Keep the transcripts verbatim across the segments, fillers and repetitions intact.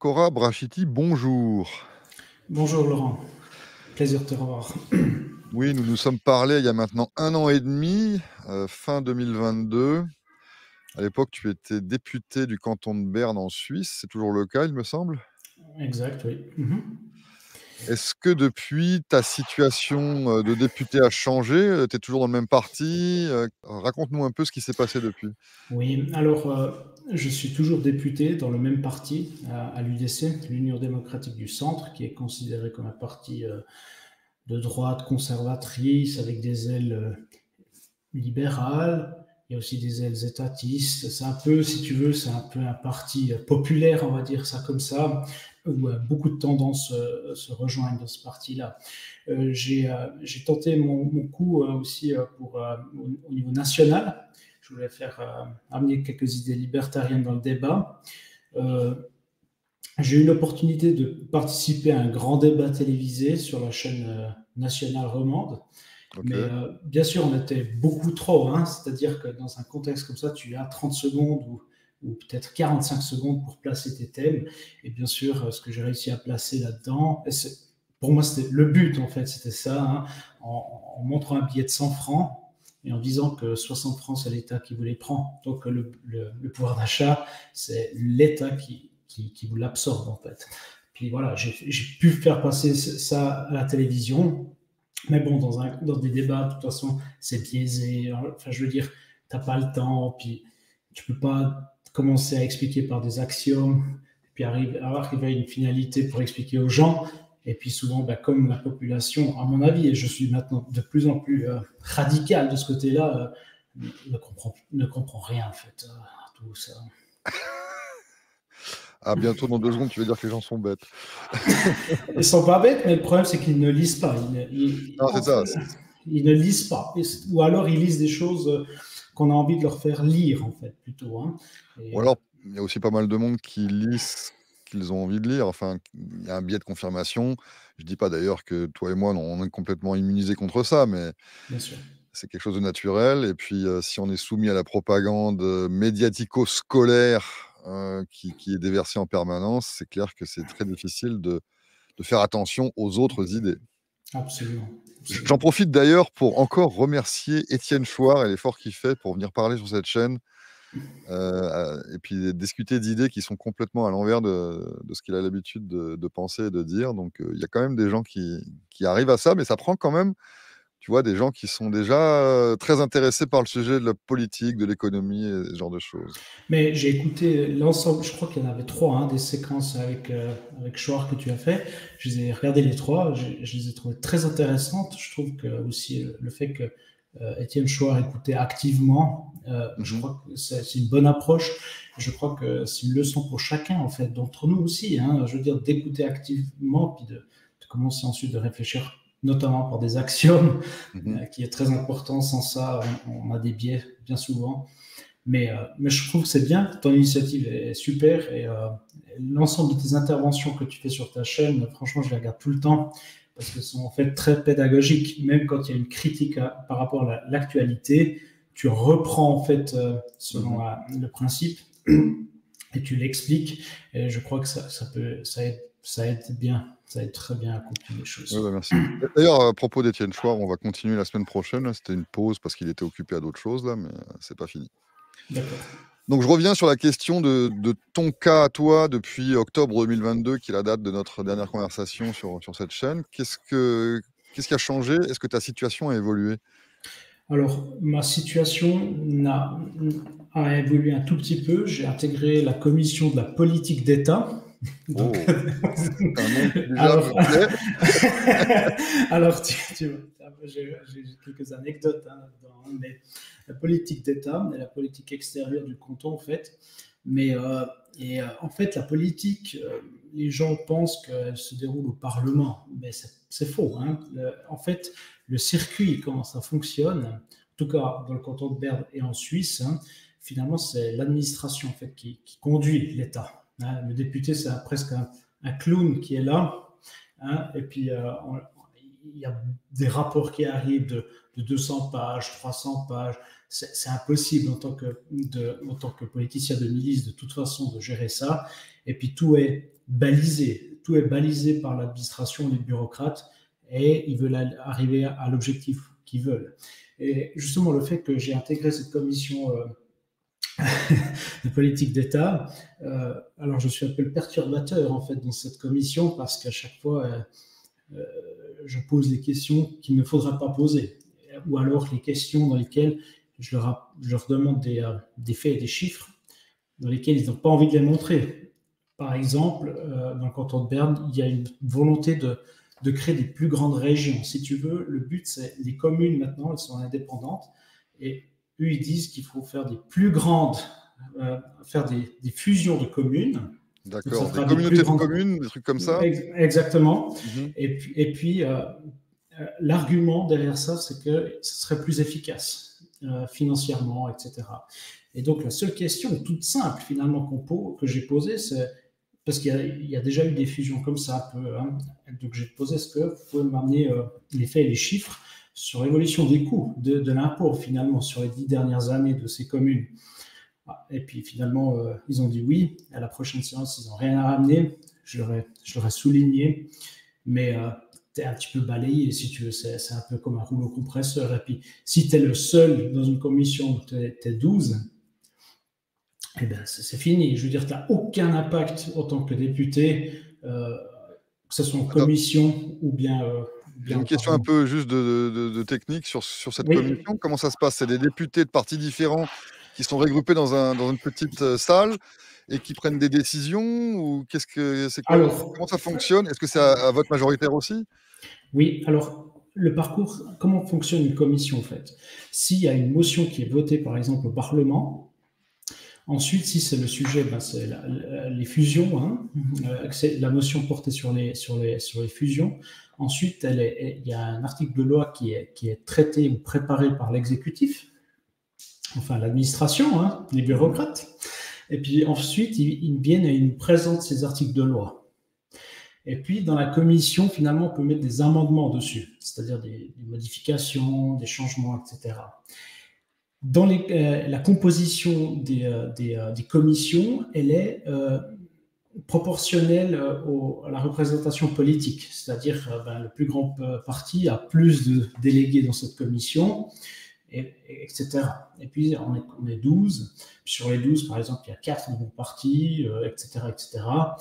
Cora Brachiti, bonjour. Bonjour Laurent, plaisir de te revoir. Oui, nous nous sommes parlé il y a maintenant un an et demi, euh, fin deux mille vingt-deux. À l'époque, tu étais député du canton de Berne en Suisse. C'est toujours le cas, il me semble. Exact, oui. Mhm. Est-ce que depuis, ta situation euh, de député a changé? Tu es toujours dans le même parti? Euh, Raconte-nous un peu ce qui s'est passé depuis. Oui, alors euh, je suis toujours député dans le même parti à, à l'U D C, l'Union démocratique du Centre, qui est considéré comme un parti euh, de droite conservatrice avec des ailes euh, libérales. Il y a aussi des ailes étatistes. C'est un peu, si tu veux, c'est un peu un parti euh, populaire, on va dire ça comme ça, où euh, beaucoup de tendances euh, se rejoignent dans ce parti-là. Euh, j'ai euh, j'ai tenté mon, mon coup euh, aussi euh, pour, euh, au, au niveau national. Je voulais faire euh, amener quelques idées libertariennes dans le débat. Euh, j'ai eu l'opportunité de participer à un grand débat télévisé sur la chaîne euh, nationale romande. Mais Ok. euh, bien sûr, on était beaucoup trop. Hein, c'est-à-dire que dans un contexte comme ça, tu as trente secondes ou, ou peut-être quarante-cinq secondes pour placer tes thèmes. Et bien sûr, euh, ce que j'ai réussi à placer là-dedans, pour moi, c'était le but, en fait, c'était ça, hein, en, en, montrant un billet de cent francs et en disant que soixante francs, c'est l'État qui vous les prend. Donc, le, le, le pouvoir d'achat, c'est l'État qui, qui, qui vous l'absorbe, en fait. Puis voilà, j'ai pu faire passer ça à la télévision. Mais bon, dans, un, dans des débats, de toute façon, c'est biaisé. Enfin, je veux dire, tu n'as pas le temps, puis tu peux pas commencer à expliquer par des axiomes, puis arriver, arriver à une finalité pour expliquer aux gens. Et puis souvent, ben, comme la population, à mon avis, et je suis maintenant de plus en plus euh, radical de ce côté-là, euh, ne, comprend, ne comprend rien, en fait, euh, à tout ça. Ah, bientôt, dans deux secondes, tu vas dire que les gens sont bêtes. Ils sont pas bêtes, mais le problème, c'est qu'ils ne lisent pas. Ils ne, ils, Non, c'est enfin, ça. ils ne lisent pas. Ou alors, ils lisent des choses qu'on a envie de leur faire lire, en fait, plutôt. Hein. Et, Ou euh, alors, il y a aussi pas mal de monde qui lisent qu'ils ont envie de lire. Enfin, il y a un biais de confirmation. Je dis pas d'ailleurs que toi et moi, on est complètement immunisés contre ça, mais bien sûr. c'est quelque chose de naturel. Et puis, euh, si on est soumis à la propagande euh, médiatico-scolaire euh, qui, qui est déversée en permanence, c'est clair que c'est très difficile de, de faire attention aux autres idées. Absolument. J'en Absolument. profite d'ailleurs pour encore remercier Étienne Chouard et l'effort qu'il fait pour venir parler sur cette chaîne. Euh, et puis discuter d'idées qui sont complètement à l'envers de, de ce qu'il a l'habitude de, de penser et de dire. Donc il euh, y a quand même des gens qui, qui arrivent à ça, mais ça prend quand même, tu vois, des gens qui sont déjà euh, très intéressés par le sujet de la politique, de l'économie et ce genre de choses. Mais j'ai écouté l'ensemble, je crois qu'il y en avait trois, hein, des séquences avec, euh, avec Chouard que tu as fait. Je les ai regardées les trois, je, je les ai trouvées très intéressantes. Je trouve que aussi le fait que euh, Étienne Chouard écoutait activement, euh, je Mhm. crois que c'est une bonne approche. Je crois que c'est une leçon pour chacun, en fait, d'entre nous aussi. Hein, je veux dire, d'écouter activement, puis de, de commencer ensuite de réfléchir, notamment par des axiomes, Mhm. euh, qui est très important. Sans ça, on, on a des biais bien souvent. Mais, euh, mais je trouve que c'est bien, ton initiative est super et euh, l'ensemble de tes interventions que tu fais sur ta chaîne, franchement, je les regarde tout le temps parce qu'elles sont en fait très pédagogiques. Même quand il y a une critique à, par rapport à l'actualité, tu reprends en fait euh, selon Mhm. la, le principe et tu l'expliques. Et je crois que ça, ça, peut, ça, aide, ça aide bien, ça aide très bien à comprendre les Ouais, choses. bah, merci. D'ailleurs, à propos d'Étienne Chouard, on va continuer la semaine prochaine. Là, c'était une pause parce qu'il était occupé à d'autres choses, là, mais euh, c'est pas fini. D'accord. Donc je reviens sur la question de, de ton cas à toi depuis octobre deux mille vingt-deux, qui est la date de notre dernière conversation sur, sur cette chaîne. Qu'est-ce que, qu'est-ce qui a changé? Est-ce que ta situation a évolué? Alors, ma situation a, a évolué un tout petit peu. J'ai intégré la commission de la politique d'État. Donc, Oh, c'est un nom qui déjà alors, me plaît. alors tu, tu, j'ai j'ai quelques anecdotes hein, dans, mais la politique d'État et la politique extérieure du canton, en fait. Mais euh, et, euh, en fait, la politique, euh, les gens pensent qu'elle se déroule au Parlement, mais c'est faux. Hein. Le, en fait, le circuit, comment ça fonctionne, en tout cas dans le canton de Berne et en Suisse, hein, finalement, c'est l'administration en fait, qui, qui conduit l'État. Hein. Le député, c'est presque un, un, clown qui est là, hein, et puis euh, on, il y a des rapports qui arrivent de, de deux cents pages, trois cents pages. C'est impossible en tant, que, de, en tant que politicien de milice, de toute façon, de gérer ça. Et puis tout est balisé. Tout est balisé par l'administration, les bureaucrates, et ils veulent arriver à l'objectif qu'ils veulent. Et justement, le fait que j'ai intégré cette commission euh, de politique d'État, euh, alors je suis un peu le perturbateur en fait dans cette commission parce qu'à chaque fois, euh, euh, je pose des questions qu'il ne faudra pas poser, ou alors les questions dans lesquelles je leur, je leur demande des, euh, des faits et des chiffres dans lesquels ils n'ont pas envie de les montrer. Par exemple, euh, dans le canton de Berne, il y a une volonté de, de créer des plus grandes régions. Si tu veux, le but, c'est les communes maintenant, elles sont indépendantes, et eux, ils disent qu'il faut faire des plus grandes, euh, faire des, des fusions de communes. D'accord, des communautés de grandes... communes, des trucs comme ça. Exactement. Mm-hmm. Et puis, et puis euh, euh, l'argument derrière ça, c'est que ce serait plus efficace euh, financièrement, et cetera. Et donc, la seule question toute simple, finalement, qu'on pose, que j'ai posée, c'est, parce qu'il y a, il y a déjà eu des fusions comme ça, un peu, hein, donc j'ai posé, est-ce que vous pouvez m'amener euh, les faits et les chiffres sur l'évolution des coûts de, de l'impôt, finalement, sur les dix dernières années de ces communes. Et puis, finalement, euh, ils ont dit oui. À la prochaine séance, ils n'ont rien à ramener. Je leur ai, je leur ai souligné. Mais euh, tu es un petit peu balayé, si tu veux. C'est, c'est un peu comme un rouleau compresseur. Et puis, si tu es le seul dans une commission où tu es douze, eh ben, c'est, c'est fini. Je veux dire, tu n'as aucun impact en tant que député, euh, que ce soit en commission ou bien... Euh, J'ai une question un peu juste de, de, de technique sur, sur cette oui. commission. Comment ça se passe? C'est des députés de partis différents qui sont regroupés dans, un, dans une petite salle et qui prennent des décisions, ou qu'est-ce que c'est quoi? Alors, comment ça fonctionne? Est-ce que c'est à, à vote majoritaire aussi? Oui, alors le parcours, comment fonctionne une commission en fait? S'il y a une motion qui est votée par exemple au Parlement, ensuite, si c'est le sujet, ben c'est la, la, les fusions, hein, c'est la motion portée sur les, sur les, sur les fusions. Ensuite, elle est, il y a un article de loi qui est, qui est traité ou préparé par l'exécutif, enfin l'administration, hein, les bureaucrates. Et puis ensuite, ils, ils viennent et ils nous présentent ces articles de loi. Et puis, dans la commission, finalement, on peut mettre des amendements dessus, c'est-à-dire des, des modifications, des changements, et cetera. Dans les, euh, la composition des, euh, des, euh, des commissions, elle est euh, proportionnelle au, à la représentation politique, c'est-à-dire euh, ben, le plus grand parti a plus de délégués dans cette commission, et, et, etc. Et puis, on est, on est douze. Sur les douze, par exemple, il y a quatre grands partis, euh, et cetera, et cetera.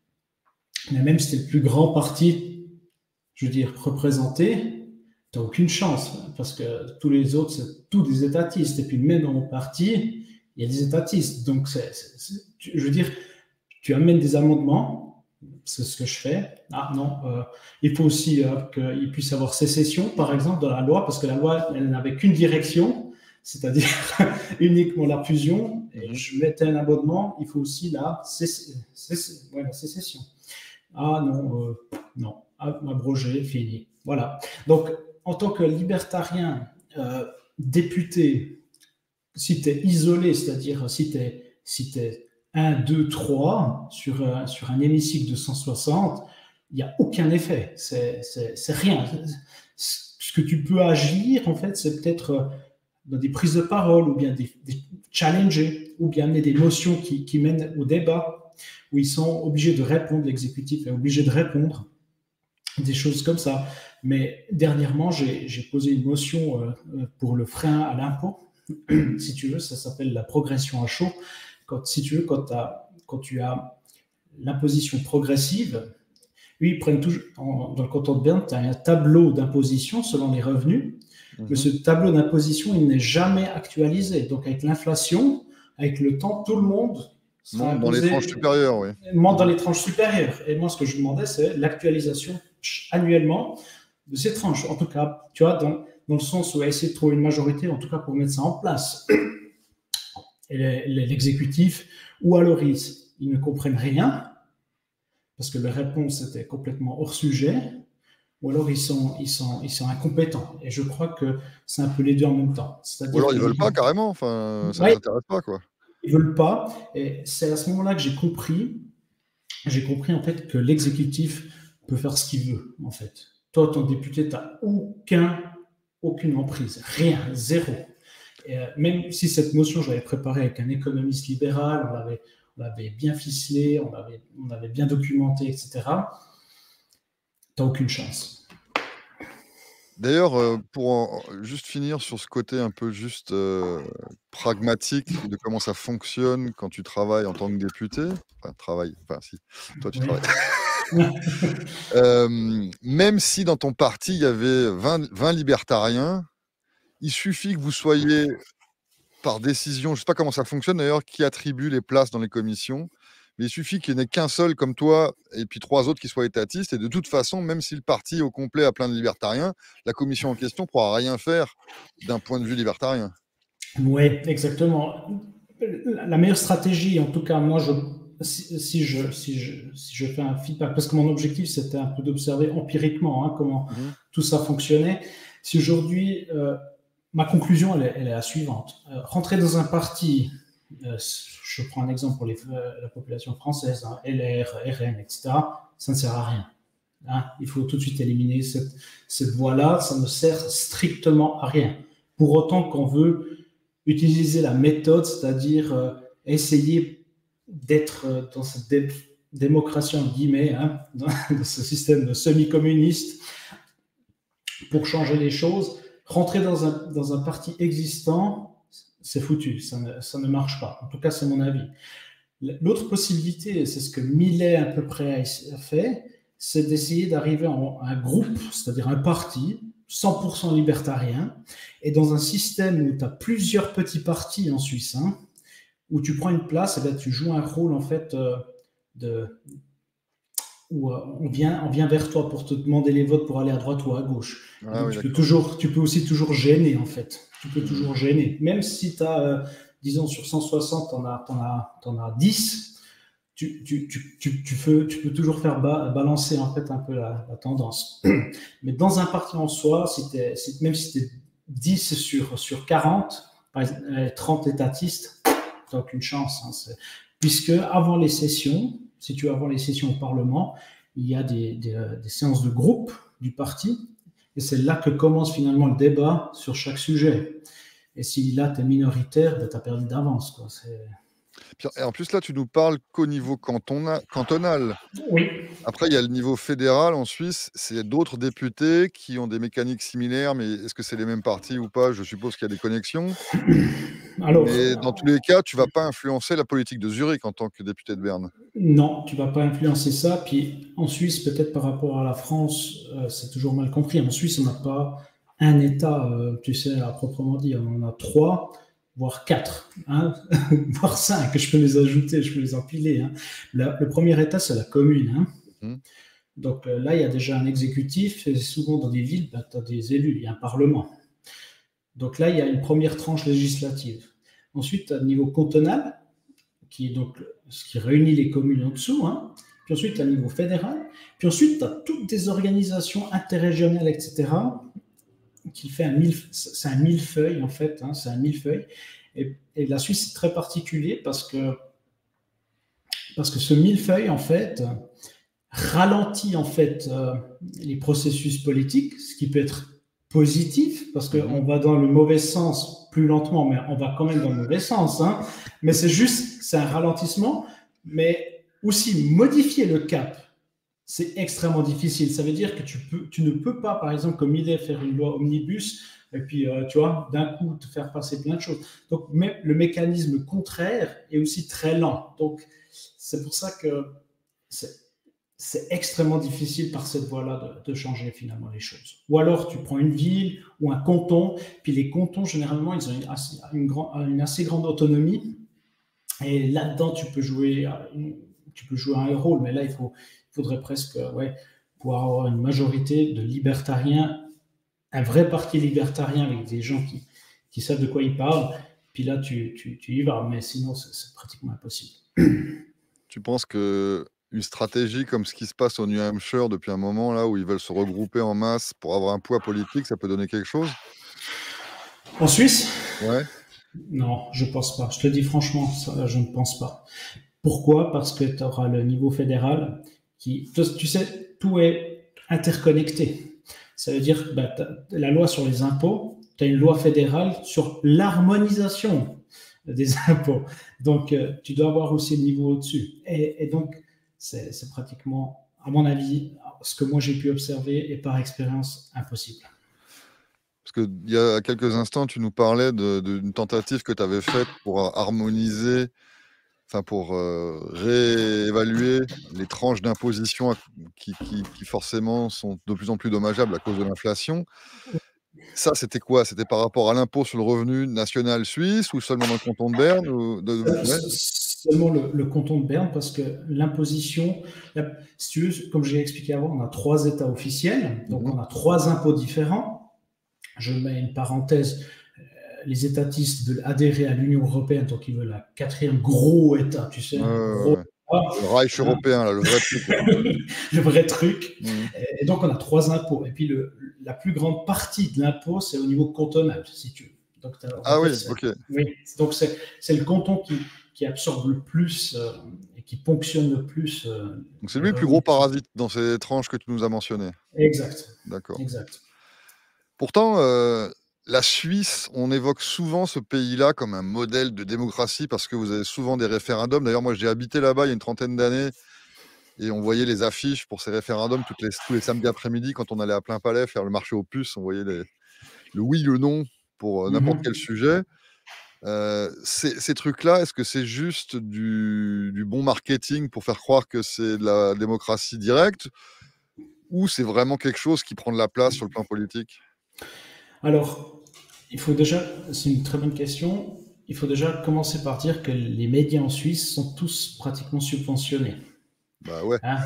Mais même si c'est le plus grand parti, je veux dire, représenté, tu n'as aucune chance, parce que tous les autres, c'est tous des étatistes. Et puis même dans mon parti, il y a des étatistes. Donc, c'est, c'est, c'est, je veux dire, tu amènes des amendements, c'est ce que je fais. Ah non, euh, il faut aussi euh, qu'il puisse y avoir sécession, par exemple, dans la loi, parce que la loi, elle n'avait qu'une direction, c'est-à-dire uniquement la fusion. Et je mettais un amendement, il faut aussi la, cess- cess- ouais, la sécession. Ah non, euh, non, abrogé, fini. Voilà. Donc, en tant que libertarien, euh, député, si tu es isolé, c'est-à-dire si tu es si t'es un, deux, trois sur, euh, sur un hémicycle de cent soixante, il n'y a aucun effet. C'est, c'est, c'est rien. Ce que tu peux agir, en fait, c'est peut-être dans des prises de parole, ou bien des, des challenges, ou bien des motions qui, qui mènent au débat, où ils sont obligés de répondre, l'exécutif est obligé de répondre, des choses comme ça. Mais dernièrement, j'ai, j'ai posé une motion euh, pour le frein à l'impôt, si tu veux, ça s'appelle la progression à chaud. Quand, si tu veux, quand, quand tu as l'imposition progressive, eux, ils prennent toujours, en, dans le canton de Berne, tu as un tableau d'imposition selon les revenus, mmh. mais ce tableau d'imposition, il n'est jamais actualisé. Donc, avec l'inflation, avec le temps, tout le monde sera monte dans les tranches supérieures, oui. Monte dans les tranches supérieures. Et moi, ce que je demandais, c'est l'actualisation annuellement de ces tranches. En tout cas, tu vois, dans, dans le sens où essayer de trouver une majorité, en tout cas pour mettre ça en place. Et l'exécutif, ou alors ils, ils ne comprennent rien, parce que leur réponse était complètement hors sujet, ou alors ils sont, ils sont, ils sont incompétents. Et je crois que c'est un peu les deux en même temps. C'est-à-dire ou alors ils ne veulent pas carrément, enfin, ça ne ouais, les intéresse pas, quoi. Ils ne veulent pas. Et c'est à ce moment-là que j'ai compris, j'ai compris en fait que l'exécutif peut faire ce qu'il veut, en fait. Toi, ton député, tu n'as aucun, aucune emprise, rien, zéro. Et même si cette motion, je l'avais préparée avec un économiste libéral, on l'avait, on l'avait bien ficelé, on l'avait, on avait bien documenté, et cetera, tu n'as aucune chance. D'ailleurs, euh, pour en- juste finir sur ce côté un peu juste euh, pragmatique de comment ça fonctionne quand tu travailles en tant que député, enfin, travail, enfin si, toi tu Oui. travailles. Euh, même si dans ton parti, il y avait vingt, vingt libertariens, il suffit que vous soyez, par décision, je ne sais pas comment ça fonctionne d'ailleurs, qui attribue les places dans les commissions, mais il suffit qu'il n'y en ait qu'un seul comme toi et puis trois autres qui soient étatistes, et de toute façon, même si le parti au complet a plein de libertariens, la commission en question ne pourra rien faire d'un point de vue libertarien. Oui, exactement. La meilleure stratégie, en tout cas, moi, je, si, si je, si, je, si je fais un feedback, parce que mon objectif, c'était un peu d'observer empiriquement hein, comment Mmh. tout ça fonctionnait. Si aujourd'hui, euh, ma conclusion, elle est, elle est la suivante. Euh, rentrer dans un parti, euh, je prends un exemple pour les, euh, la population française, hein, L R, R N, et cetera, ça ne sert à rien. Hein. Il faut tout de suite éliminer cette, cette voie-là, ça ne sert strictement à rien. Pour autant qu'on veut utiliser la méthode, c'est-à-dire euh, essayer d'être euh, dans cette dé démocratie, en guillemets, hein, dans, dans ce système de semi-communiste, pour changer les choses. Rentrer dans un, dans un parti existant, c'est foutu, ça ne, ça ne marche pas. En tout cas, c'est mon avis. L'autre possibilité, c'est ce que Millet à peu près a fait, c'est d'essayer d'arriver à un groupe, c'est-à-dire un parti, cent pour cent libertarien, et dans un système où tu as plusieurs petits partis en Suisse, hein, où tu prends une place, et bien tu joues un rôle en fait euh, de, où euh, on, vient, on vient vers toi pour te demander les votes pour aller à droite ou à gauche. Ah, donc oui, tu peux, toujours, tu peux aussi toujours gêner en fait. Tu peux mmh. toujours gêner. Même si tu as, euh, disons, sur cent soixante, tu en as, t'en as, t'en as dix, tu, tu, tu, tu, tu, peux, tu peux toujours faire ba balancer en fait un peu la, la tendance. Mais dans un parti en soi, si t'es, si, même si tu es dix sur, sur quarante, par exemple, trente étatistes, tu n'as aucune chance. Hein, puisque avant les sessions, si tu veux, avant les sessions au Parlement, il y a des, des, des séances de groupe du parti, et c'est là que commence finalement le débat sur chaque sujet. Et si là, tu es minoritaire, ben, tu as perdu d'avance. Quoi. Et en plus, là, tu nous parles qu'au niveau cantona, cantonal. Oui. Après, il y a le niveau fédéral en Suisse. C'est d'autres députés qui ont des mécaniques similaires, mais est-ce que c'est les mêmes partis ou pas? Je suppose qu'il y a des connexions. Alors, mais dans tous les cas, tu ne vas pas influencer la politique de Zurich en tant que député de Berne. Non, tu ne vas pas influencer ça. Puis en Suisse, peut-être par rapport à la France, euh, c'est toujours mal compris. En Suisse, on n'a pas un État, euh, tu sais, à proprement dire. On en a trois, voire quatre, hein, voire cinq. Je peux les ajouter, je peux les empiler. Hein. Le, le premier État, c'est la commune. Hein. Mmh. Donc euh, là, il y a déjà un exécutif. Et souvent, dans des villes, ben, tu as des élus, il y a un parlement. Donc là, il y a une première tranche législative. Ensuite, tu as le niveau cantonal, qui est donc ce qui réunit les communes en dessous, hein. Puis ensuite, à niveau fédéral, puis ensuite, tu as toutes des organisations interrégionales, et cetera, qui fait un mille, c'est un millefeuille, en fait, hein, c'est un millefeuille. Et, et la Suisse, c'est très particulier parce que, parce que ce millefeuille, en fait, ralentit, en fait, euh, les processus politiques, ce qui peut être positif, parce qu'on mmh. va dans le mauvais sens plus lentement, mais on va quand même dans le mauvais sens. Hein. Mais c'est juste, c'est un ralentissement, mais aussi modifier le cap, c'est extrêmement difficile. Ça veut dire que tu, peux, tu ne peux pas, par exemple, comme il est, faire une loi omnibus, et puis, euh, tu vois, d'un coup, te faire passer plein de choses. Donc, mais le mécanisme contraire est aussi très lent. Donc, c'est pour ça que c'est c'est extrêmement difficile par cette voie-là de, de changer finalement les choses. Ou alors tu prends une ville ou un canton, puis les cantons généralement ils ont une assez, une grand, une assez grande autonomie et là-dedans tu peux jouer une, tu peux jouer un rôle, mais là il, faut, il faudrait presque ouais, pouvoir avoir une majorité de libertariens, un vrai parti libertarien avec des gens qui, qui savent de quoi ils parlent, puis là tu, tu, tu y vas, mais sinon c'est pratiquement impossible. Tu penses que une stratégie comme ce qui se passe au New Hampshire depuis un moment, là, où ils veulent se regrouper en masse pour avoir un poids politique, ça peut donner quelque chose? En Suisse? Ouais. Non, je ne pense pas. Je te dis franchement, ça, je ne pense pas. Pourquoi? Parce que tu auras le niveau fédéral qui... Tu sais, tout est interconnecté. Ça veut dire que bah, la loi sur les impôts, tu as une loi fédérale sur l'harmonisation des impôts. Donc, euh, tu dois avoir aussi le niveau au-dessus. Et, et donc, c'est, c'est pratiquement, à mon avis, ce que moi j'ai pu observer et par expérience, impossible. Parce qu'il y a quelques instants, tu nous parlais de, d'une tentative que tu avais faite pour harmoniser, enfin pour euh, réévaluer les tranches d'imposition qui, qui, qui forcément sont de plus en plus dommageables à cause de l'inflation. Ça, c'était quoi? C'était par rapport à l'impôt sur le revenu national suisse ou seulement dans le canton de Berne ou de... ouais. Seulement le, le canton de Berne, parce que l'imposition, si tu veux, comme j'ai expliqué avant, on a trois États officiels, donc mm-hmm. on a trois impôts différents. Je mets une parenthèse, les étatistes veulent adhérer à l'Union européenne, donc ils veulent un quatrième gros État, tu sais, euh, un gros ouais. Le Reich européen, là, le vrai truc. Le vrai truc. Mmh. Et donc, on a trois impôts. Et puis, le, la plus grande partie de l'impôt, c'est au niveau cantonal, si tu veux. Donc, ah oui, ok. Oui, donc c'est, c'est le canton qui, qui absorbe le plus euh, et qui ponctionne le plus. Euh, donc, c'est lui le plus gros parasite dans ces tranches que tu nous as mentionnées. Exact. D'accord. Exact. Pourtant, euh, la Suisse, on évoque souvent ce pays-là comme un modèle de démocratie parce que vous avez souvent des référendums. D'ailleurs, moi, j'ai habité là-bas il y a une trentaine d'années et on voyait les affiches pour ces référendums toutes les, tous les samedis après-midi quand on allait à Plein Palais faire le marché aux puces. On voyait les, le oui, le non pour euh, n'importe mmh. quel sujet. Euh, ces, ces trucs-là, est-ce que c'est juste du, du bon marketing pour faire croire que c'est de la démocratie directe ou c'est vraiment quelque chose qui prend de la place sur le plan politique? Alors, il faut déjà, c'est une très bonne question, il faut déjà commencer par dire que les médias en Suisse sont tous pratiquement subventionnés. Bah ouais. Hein?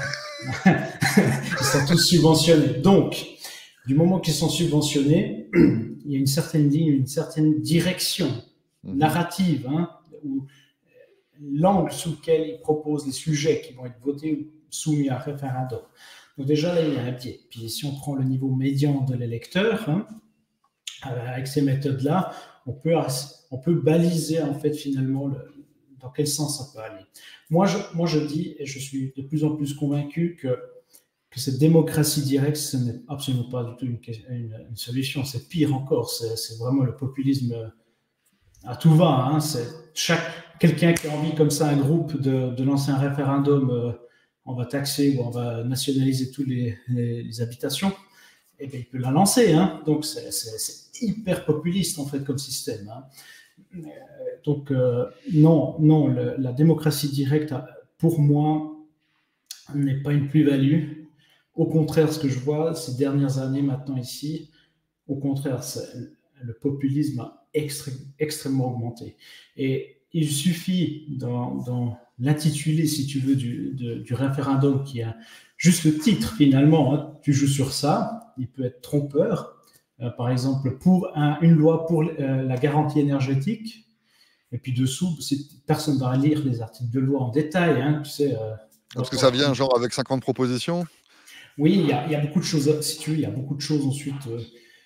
Ils sont tous subventionnés. Donc, du moment qu'ils sont subventionnés, il y a une certaine ligne, une certaine direction mmh. narrative, hein, où l'angle sous lequel ils proposent les sujets qui vont être votés ou soumis à un référendum. Donc déjà, là, il y a un pied. Puis si on prend le niveau médian de l'électeur, hein, avec ces méthodes-là, on peut, on peut baliser en fait finalement le, dans quel sens ça peut aller. Moi je, moi, je dis, et je suis de plus en plus convaincu que, que cette démocratie directe, ce n'est absolument pas du tout une, une, une solution. C'est pire encore. C'est, c'est vraiment le populisme à tout va. Hein. C'est chaque, quelqu'un qui a envie comme ça, un groupe, de, de lancer un référendum, euh, on va taxer ou on va nationaliser toutes les, les, les habitations. Eh bien, il peut la lancer. Hein. Donc, c'est, c'est, c'est hyper populiste, en fait, comme système. Hein. Donc, euh, non, non le, la démocratie directe, pour moi, n'est pas une plus-value. Au contraire, ce que je vois ces dernières années maintenant ici, au contraire, c'est, le populisme a extré, extrêmement augmenté. Et il suffit, dans, dans l'intitulé, si tu veux, du, de, du référendum, qui a juste le titre, finalement, hein, tu joues sur ça, il peut être trompeur. Euh, par exemple, pour un, une loi pour euh, la garantie énergétique, et puis dessous, personne ne va lire les articles de loi en détail. Hein, tu sais, euh, Parce que ça vient genre avec cinquante propositions? Oui, il y, a, il y a beaucoup de choses, si tu veux, il y a beaucoup de choses ensuite. Euh,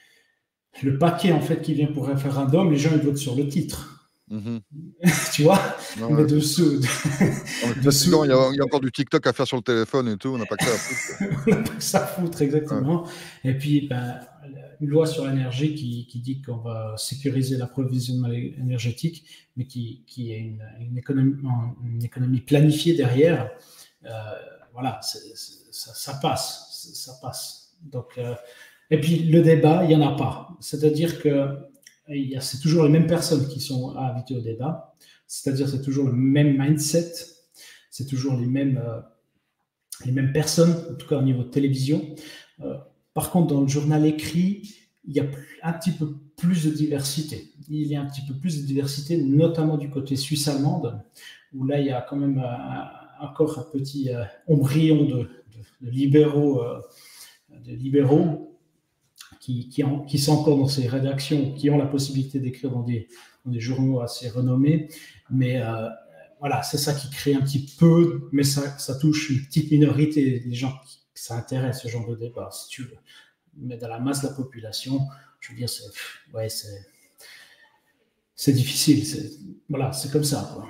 le paquet, en fait, qui vient pour référendum, les gens, ils votent sur le titre. Mmh. Tu vois, ouais, mais dessous. De... dessous il, y a, il y a encore du TikTok à faire sur le téléphone et tout, on n'a pas que ça à foutre. On n'a pas que ça à foutre, exactement. Ouais. Et puis, ben, une loi sur l'énergie qui, qui dit qu'on va sécuriser l'approvisionnement énergétique, mais qui, qui est une, une, économie, une économie planifiée derrière. Euh, voilà, c'est, c'est, ça, ça passe, ça passe. Donc, euh, et puis, le débat, il n'y en a pas. C'est-à-dire que c'est toujours les mêmes personnes qui sont invitées au débat, c'est-à-dire c'est toujours le même mindset, c'est toujours les mêmes, euh, les mêmes personnes, en tout cas au niveau de télévision. Euh, par contre, dans le journal écrit, il y a un petit peu plus de diversité. Il y a un petit peu plus de diversité, notamment du côté suisse-allemande, où là, il y a quand même euh, encore un petit euh, embryon de, de, de libéraux, euh, de libéraux Qui, qui, ont, qui sont encore dans ces rédactions, qui ont la possibilité d'écrire dans des, dans des journaux assez renommés. Mais euh, voilà, c'est ça qui crée un petit peu, mais ça, ça touche une petite minorité des gens qui ça intéresse, ce genre de débat, si tu veux. Mais dans la masse de la population, je veux dire, c'est, ouais, c'est, c'est difficile. C'est, voilà, c'est comme ça, quoi.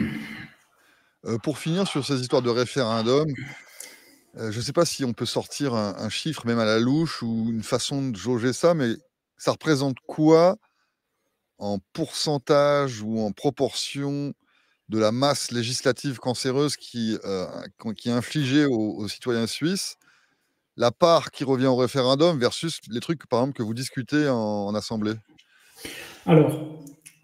Euh, pour finir sur ces histoires de référendum, Euh, je ne sais pas si on peut sortir un, un chiffre, même à la louche, ou une façon de jauger ça, mais ça représente quoi en pourcentage ou en proportion de la masse législative cancéreuse qui, heu, qui est infligée aux aux citoyens suisses, la part qui revient au référendum versus les trucs, par exemple, que vous discutez en en assemblée? Alors,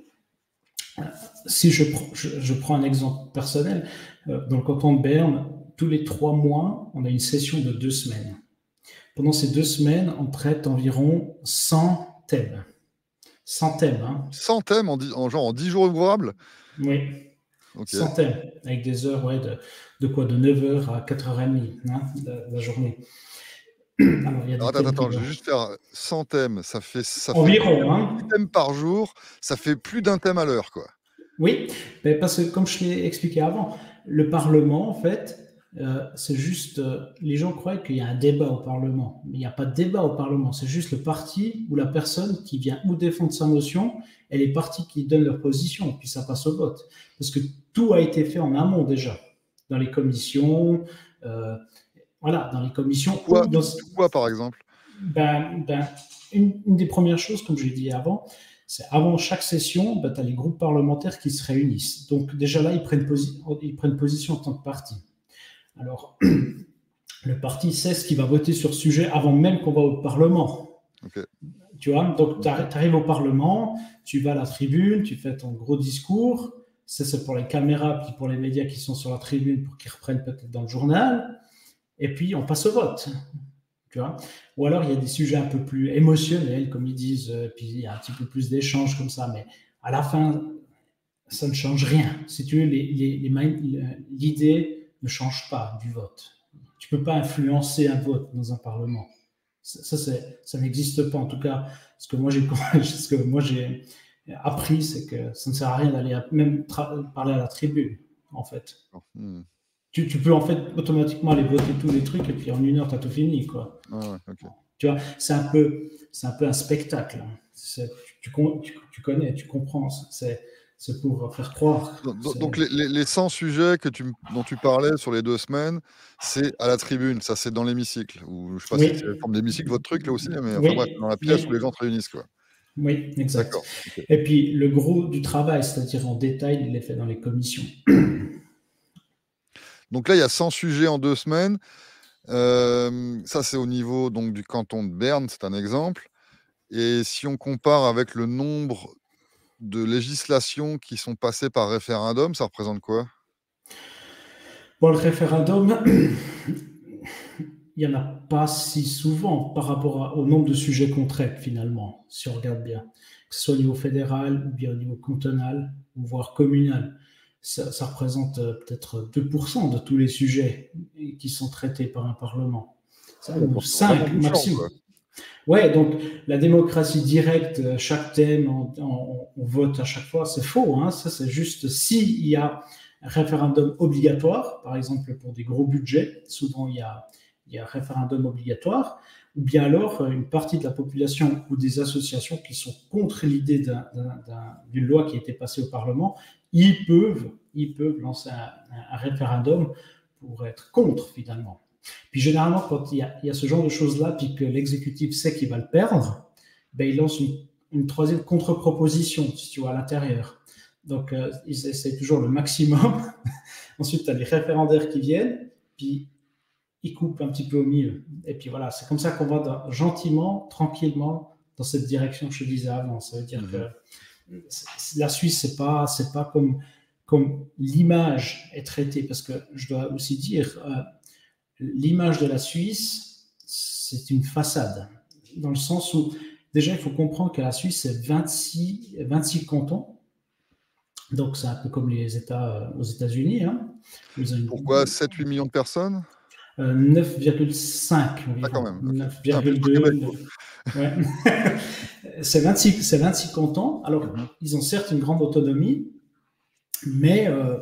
si je prends, je, je prends un exemple personnel, euh, dans le canton de Berne, tous les trois mois, on a une session de deux semaines. Pendant ces deux semaines, on traite environ cent thèmes. cent thèmes, hein. cent thèmes en, en genre en dix jours ouvrables? Oui, OK. cent thèmes, avec des heures, ouais, de, de quoi, de neuf heures à quatre heures trente, hein, de la journée. Alors, il y a des attends, attends, je vais juste faire cent thèmes, ça fait, ça fait environ, hein. dix thèmes par jour, ça fait plus d'un thème à l'heure, quoi. Oui, mais parce que comme je l'ai expliqué avant, le Parlement, en fait, euh, c'est juste, euh, les gens croient qu'il y a un débat au Parlement, mais il n'y a pas de débat au Parlement, c'est juste le parti ou la personne qui vient ou défendre sa motion et les partis qui donnent leur position, puis ça passe au vote. Parce que tout a été fait en amont déjà, dans les commissions, euh, voilà, dans les commissions. Quoi, dans... quoi par exemple? ben, ben, une, une des premières choses, comme je l'ai dit avant, c'est avant chaque session, ben, tu as les groupes parlementaires qui se réunissent. Donc déjà là, ils prennent, posi ils prennent position en tant que parti. Alors, le parti sait ce qu'il va voter sur ce sujet avant même qu'on va au Parlement. Okay. Tu vois, donc tu arrives au Parlement, tu vas à la tribune, tu fais ton gros discours. Ça, c'est pour les caméras, puis pour les médias qui sont sur la tribune, pour qu'ils reprennent peut-être dans le journal. Et puis, on passe au vote. Tu vois, ou alors il y a des sujets un peu plus émotionnels, comme ils disent, euh, puis il y a un petit peu plus d'échanges comme ça, mais à la fin, ça ne change rien. Si tu veux, l'idée ne change pas du vote. Tu ne peux pas influencer un vote dans un Parlement. Ça, ça, ça n'existe pas. En tout cas, ce que moi j'ai, ce que moi j'ai appris, c'est que ça ne sert à rien d'aller même parler à la tribune, en fait. Mmh. Tu, tu, peux en fait automatiquement aller voter tous les trucs et puis en une heure, tu as tout fini, quoi. Ah ouais, okay. Tu vois, c'est un peu, c'est un peu un spectacle. Tu, tu, tu, tu connais, tu comprends. C'est pour faire croire. Donc, donc les, les, les cent sujets que tu, dont tu parlais sur les deux semaines, c'est à la tribune, ça c'est dans l'hémicycle. Ou je sais pas oui. si c'est la forme d'hémicycle votre truc là aussi, mais enfin oui. bref, dans la pièce oui. où les gens se réunissent, quoi. Oui, exact. Okay. Et puis le gros du travail, c'est-à-dire en détail, il est fait dans les commissions. Donc là, il y a cent sujets en deux semaines. Euh, ça, c'est au niveau donc, du canton de Berne, c'est un exemple. Et si on compare avec le nombre de législations qui sont passées par référendum, ça représente quoi? Bon, le référendum, il n'y en a pas si souvent par rapport à, au nombre de sujets qu'on traite finalement, si on regarde bien, que ce soit au niveau fédéral ou bien au niveau cantonal, ou voire communal. Ça, ça représente euh, peut-être deux pour cent de tous les sujets qui sont traités par un Parlement. Ça, ou cinq maximum. Ouais, donc la démocratie directe, chaque thème, on, on, on vote à chaque fois, c'est faux. Hein, ça, c'est juste s'il y a un référendum obligatoire, par exemple pour des gros budgets, souvent il y a, il y a un référendum obligatoire, ou bien alors une partie de la population ou des associations qui sont contre l'idée d'une loi qui a été passée au Parlement, ils peuvent, ils peuvent lancer un, un référendum pour être contre finalement. Puis généralement, quand il y a, il y a ce genre de choses-là, puis que l'exécutif sait qu'il va le perdre, ben, il lance une, une troisième contre-proposition, si tu vois, à l'intérieur. Donc, euh, ils essaient toujours le maximum. Ensuite, tu as les référendaires qui viennent, puis ils coupent un petit peu au milieu. Et puis voilà, c'est comme ça qu'on va dans, gentiment, tranquillement, dans cette direction que je disais avant. Ça veut dire mm-hmm. que la Suisse, c'est pas, c'est pas comme, comme l'image est traitée, parce que je dois aussi dire, euh, l'image de la Suisse, c'est une façade, dans le sens où, déjà, il faut comprendre que la Suisse, c'est vingt-six, vingt-six cantons. Donc, c'est un peu comme les États aux États-Unis. Hein. Une... Pourquoi sept huit millions de personnes? euh, neuf virgule cinq environ. Ah, quand même. Okay. neuf virgule deux. Ouais. c'est vingt-six, c'est vingt-six cantons. Alors, mm-hmm. ils ont certes une grande autonomie, mais euh,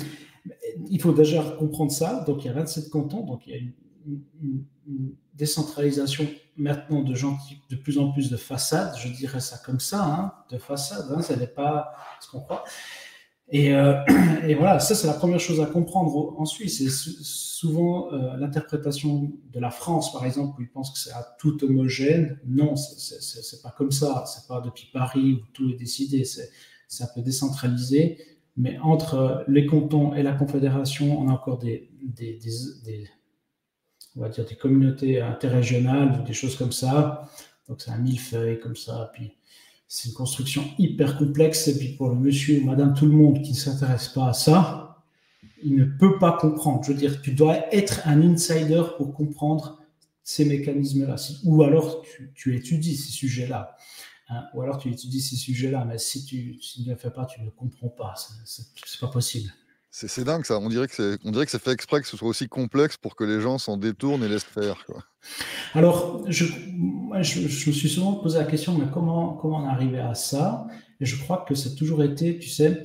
il faut déjà comprendre ça. Donc, il y a vingt-sept cantons. Donc, il y a une, une, une décentralisation maintenant de gens qui, de plus en plus de façades. Je dirais ça comme ça, hein, de façades. Hein, ça n'est pas ce qu'on croit. Et, euh, et voilà, ça c'est la première chose à comprendre en Suisse. C'est souvent euh, l'interprétation de la France, par exemple, où ils pensent que c'est à tout homogène. Non, c'est pas comme ça. C'est pas depuis Paris où tout est décidé. C'est un peu décentralisé. Mais entre les cantons et la Confédération, on a encore des, des, des, des on va dire des communautés interrégionales ou des choses comme ça. Donc c'est un millefeuille comme ça. Puis c'est une construction hyper complexe. Et puis pour le monsieur ou madame tout le monde qui ne s'intéresse pas à ça, il ne peut pas comprendre. Je veux dire, tu dois être un insider pour comprendre ces mécanismes-là. Ou alors tu, tu étudies ces sujets-là. Hein, ou alors tu étudies ces sujets-là. Mais si tu, si tu ne le fais pas, tu ne comprends pas. C'est pas possible. C'est dingue ça, on dirait que c'est fait exprès que ce soit aussi complexe pour que les gens s'en détournent et laissent faire, quoi. Alors, je, moi, je, je me suis souvent posé la question, mais comment, comment on est arrivé à ça? Et je crois que ça a toujours été, tu sais,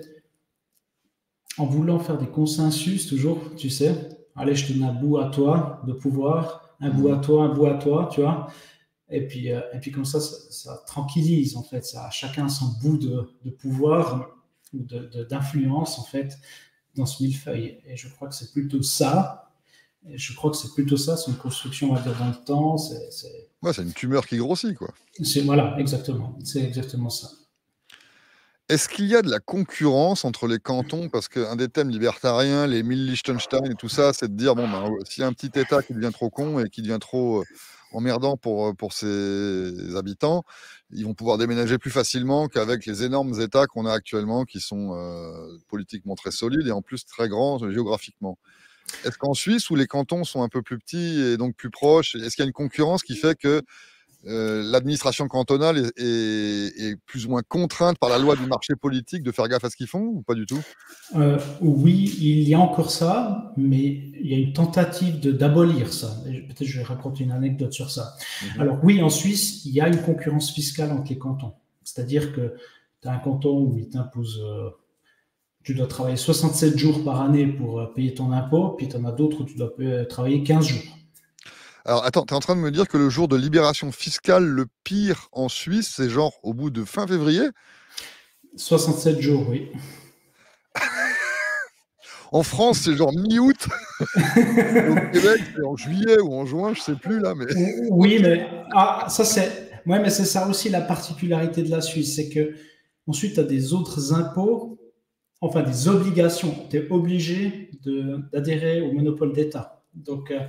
en voulant faire des consensus, toujours, tu sais, allez, je te donne un bout à toi de pouvoir, un mmh. bout à toi, un bout à toi, tu vois. Et puis, euh, et puis comme ça, ça, ça tranquillise, en fait, ça, chacun son bout de, de pouvoir ou d'influence, en fait, dans ce millefeuille. Et je crois que c'est plutôt ça. Et je crois que c'est plutôt ça, c'est une construction, on va dire, dans le temps. C'est ouais, c'est une tumeur qui grossit, quoi. Voilà, exactement. C'est exactement ça. Est-ce qu'il y a de la concurrence entre les cantons? Parce qu'un des thèmes libertariens, les mille Liechtenstein et tout ça, c'est de dire, bon, ben, s'il y a un petit État qui devient trop con et qui devient trop euh, emmerdant pour, pour ses habitants, ils vont pouvoir déménager plus facilement qu'avec les énormes États qu'on a actuellement, qui sont euh, politiquement très solides et en plus très grands euh, géographiquement. Est-ce qu'en Suisse, où les cantons sont un peu plus petits et donc plus proches, est-ce qu'il y a une concurrence qui fait que euh, l'administration cantonale est, est, est plus ou moins contrainte par la loi du marché politique de faire gaffe à ce qu'ils font, ou pas du tout? euh, Oui, il y a encore ça, mais il y a une tentative d'abolir ça. Peut-être je vais raconter une anecdote sur ça. Mm-hmm. Alors oui, en Suisse, il y a une concurrence fiscale entre les cantons. C'est-à-dire que tu as un canton où il t'impose... Euh, tu dois travailler soixante-sept jours par année pour payer ton impôt, puis tu en as d'autres où tu dois travailler quinze jours. Alors, attends, tu es en train de me dire que le jour de libération fiscale le pire en Suisse, c'est genre au bout de fin février? soixante-sept jours, oui. En France, c'est genre mi-août. Au Québec, c'est en juillet ou en juin, je sais plus là. Mais... oui, mais ah, ça c'est... Ouais, mais c'est ça aussi la particularité de la Suisse, c'est que ensuite tu as des autres impôts, enfin des obligations. Tu es obligé d'adhérer au monopole d'État. Donc, euh,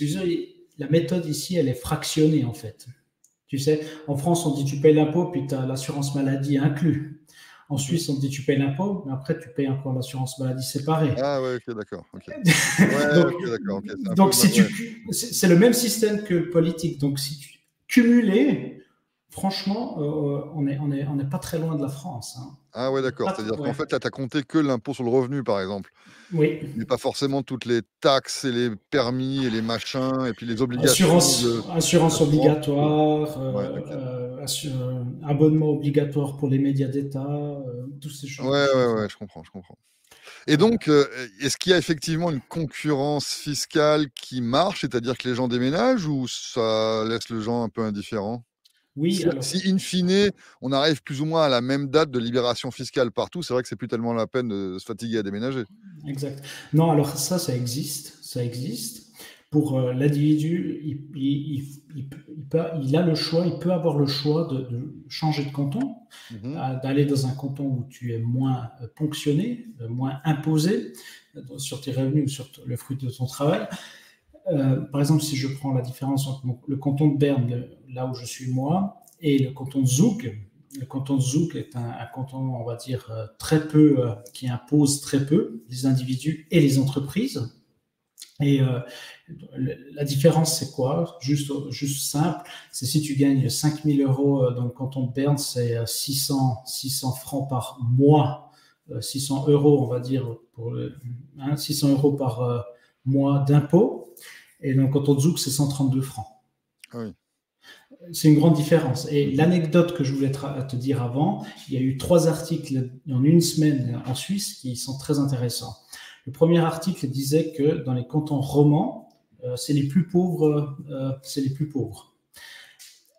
la méthode ici, elle est fractionnée en fait. Tu sais, en France, on dit tu payes l'impôt, puis tu as l'assurance maladie inclus. En Suisse, on dit tu payes l'impôt, mais après, tu payes encore l'assurance maladie séparée. Ah ouais, ok, d'accord. Okay. Ouais, donc, okay, okay, donc si tu, c'est le même système que le politique. Donc, si tu cumulais, franchement, euh, on n'est on est, on est pas très loin de la France. Hein. Ah ouais, d'accord. C'est-à-dire ouais. qu'en fait, là, tu as compté que l'impôt sur le revenu, par exemple. Oui. Mais pas forcément toutes les taxes et les permis et les machins et puis les obligations. Assurance, de... assurance obligatoire, euh, ouais, okay. euh, assur... abonnement obligatoire pour les médias d'État, euh, toutes ces choses. Ouais, ouais, ouais, je comprends, je comprends. Et donc, euh, est-ce qu'il y a effectivement une concurrence fiscale qui marche, c'est-à-dire que les gens déménagent, ou ça laisse le gens un peu indifférents? Oui, si, alors... si, in fine, on arrive plus ou moins à la même date de libération fiscale partout, c'est vrai que c'est plus tellement la peine de se fatiguer à déménager. Exact. Non, alors ça, ça existe, ça existe. Pour euh, l'individu, il, il, il, il, peut, il a le choix, il peut avoir le choix de, de changer de canton, mm-hmm. d'aller dans un canton où tu es moins ponctionné, moins imposé sur tes revenus ou sur le fruit de ton travail. Euh, par exemple, si je prends la différence entre le canton de Berne, le, là où je suis moi, et le canton de Zoug, le canton de Zoug est un, un canton, on va dire, euh, très peu, euh, qui impose très peu les individus et les entreprises. Et euh, la différence, c'est quoi? Juste, juste simple, c'est si tu gagnes cinq mille euros dans le canton de Berne, c'est six cents, six cents francs par mois, euh, six cents euros, on va dire, pour le, hein, six cents euros par euh, mois d'impôts. Et dans le canton de Zoug, c'est cent trente-deux francs. Oui. C'est une grande différence. Et l'anecdote que je voulais te, te dire avant, il y a eu trois articles en une semaine en Suisse qui sont très intéressants. Le premier article disait que dans les cantons romans, euh, c'est les plus pauvres, euh, c'est les plus pauvres.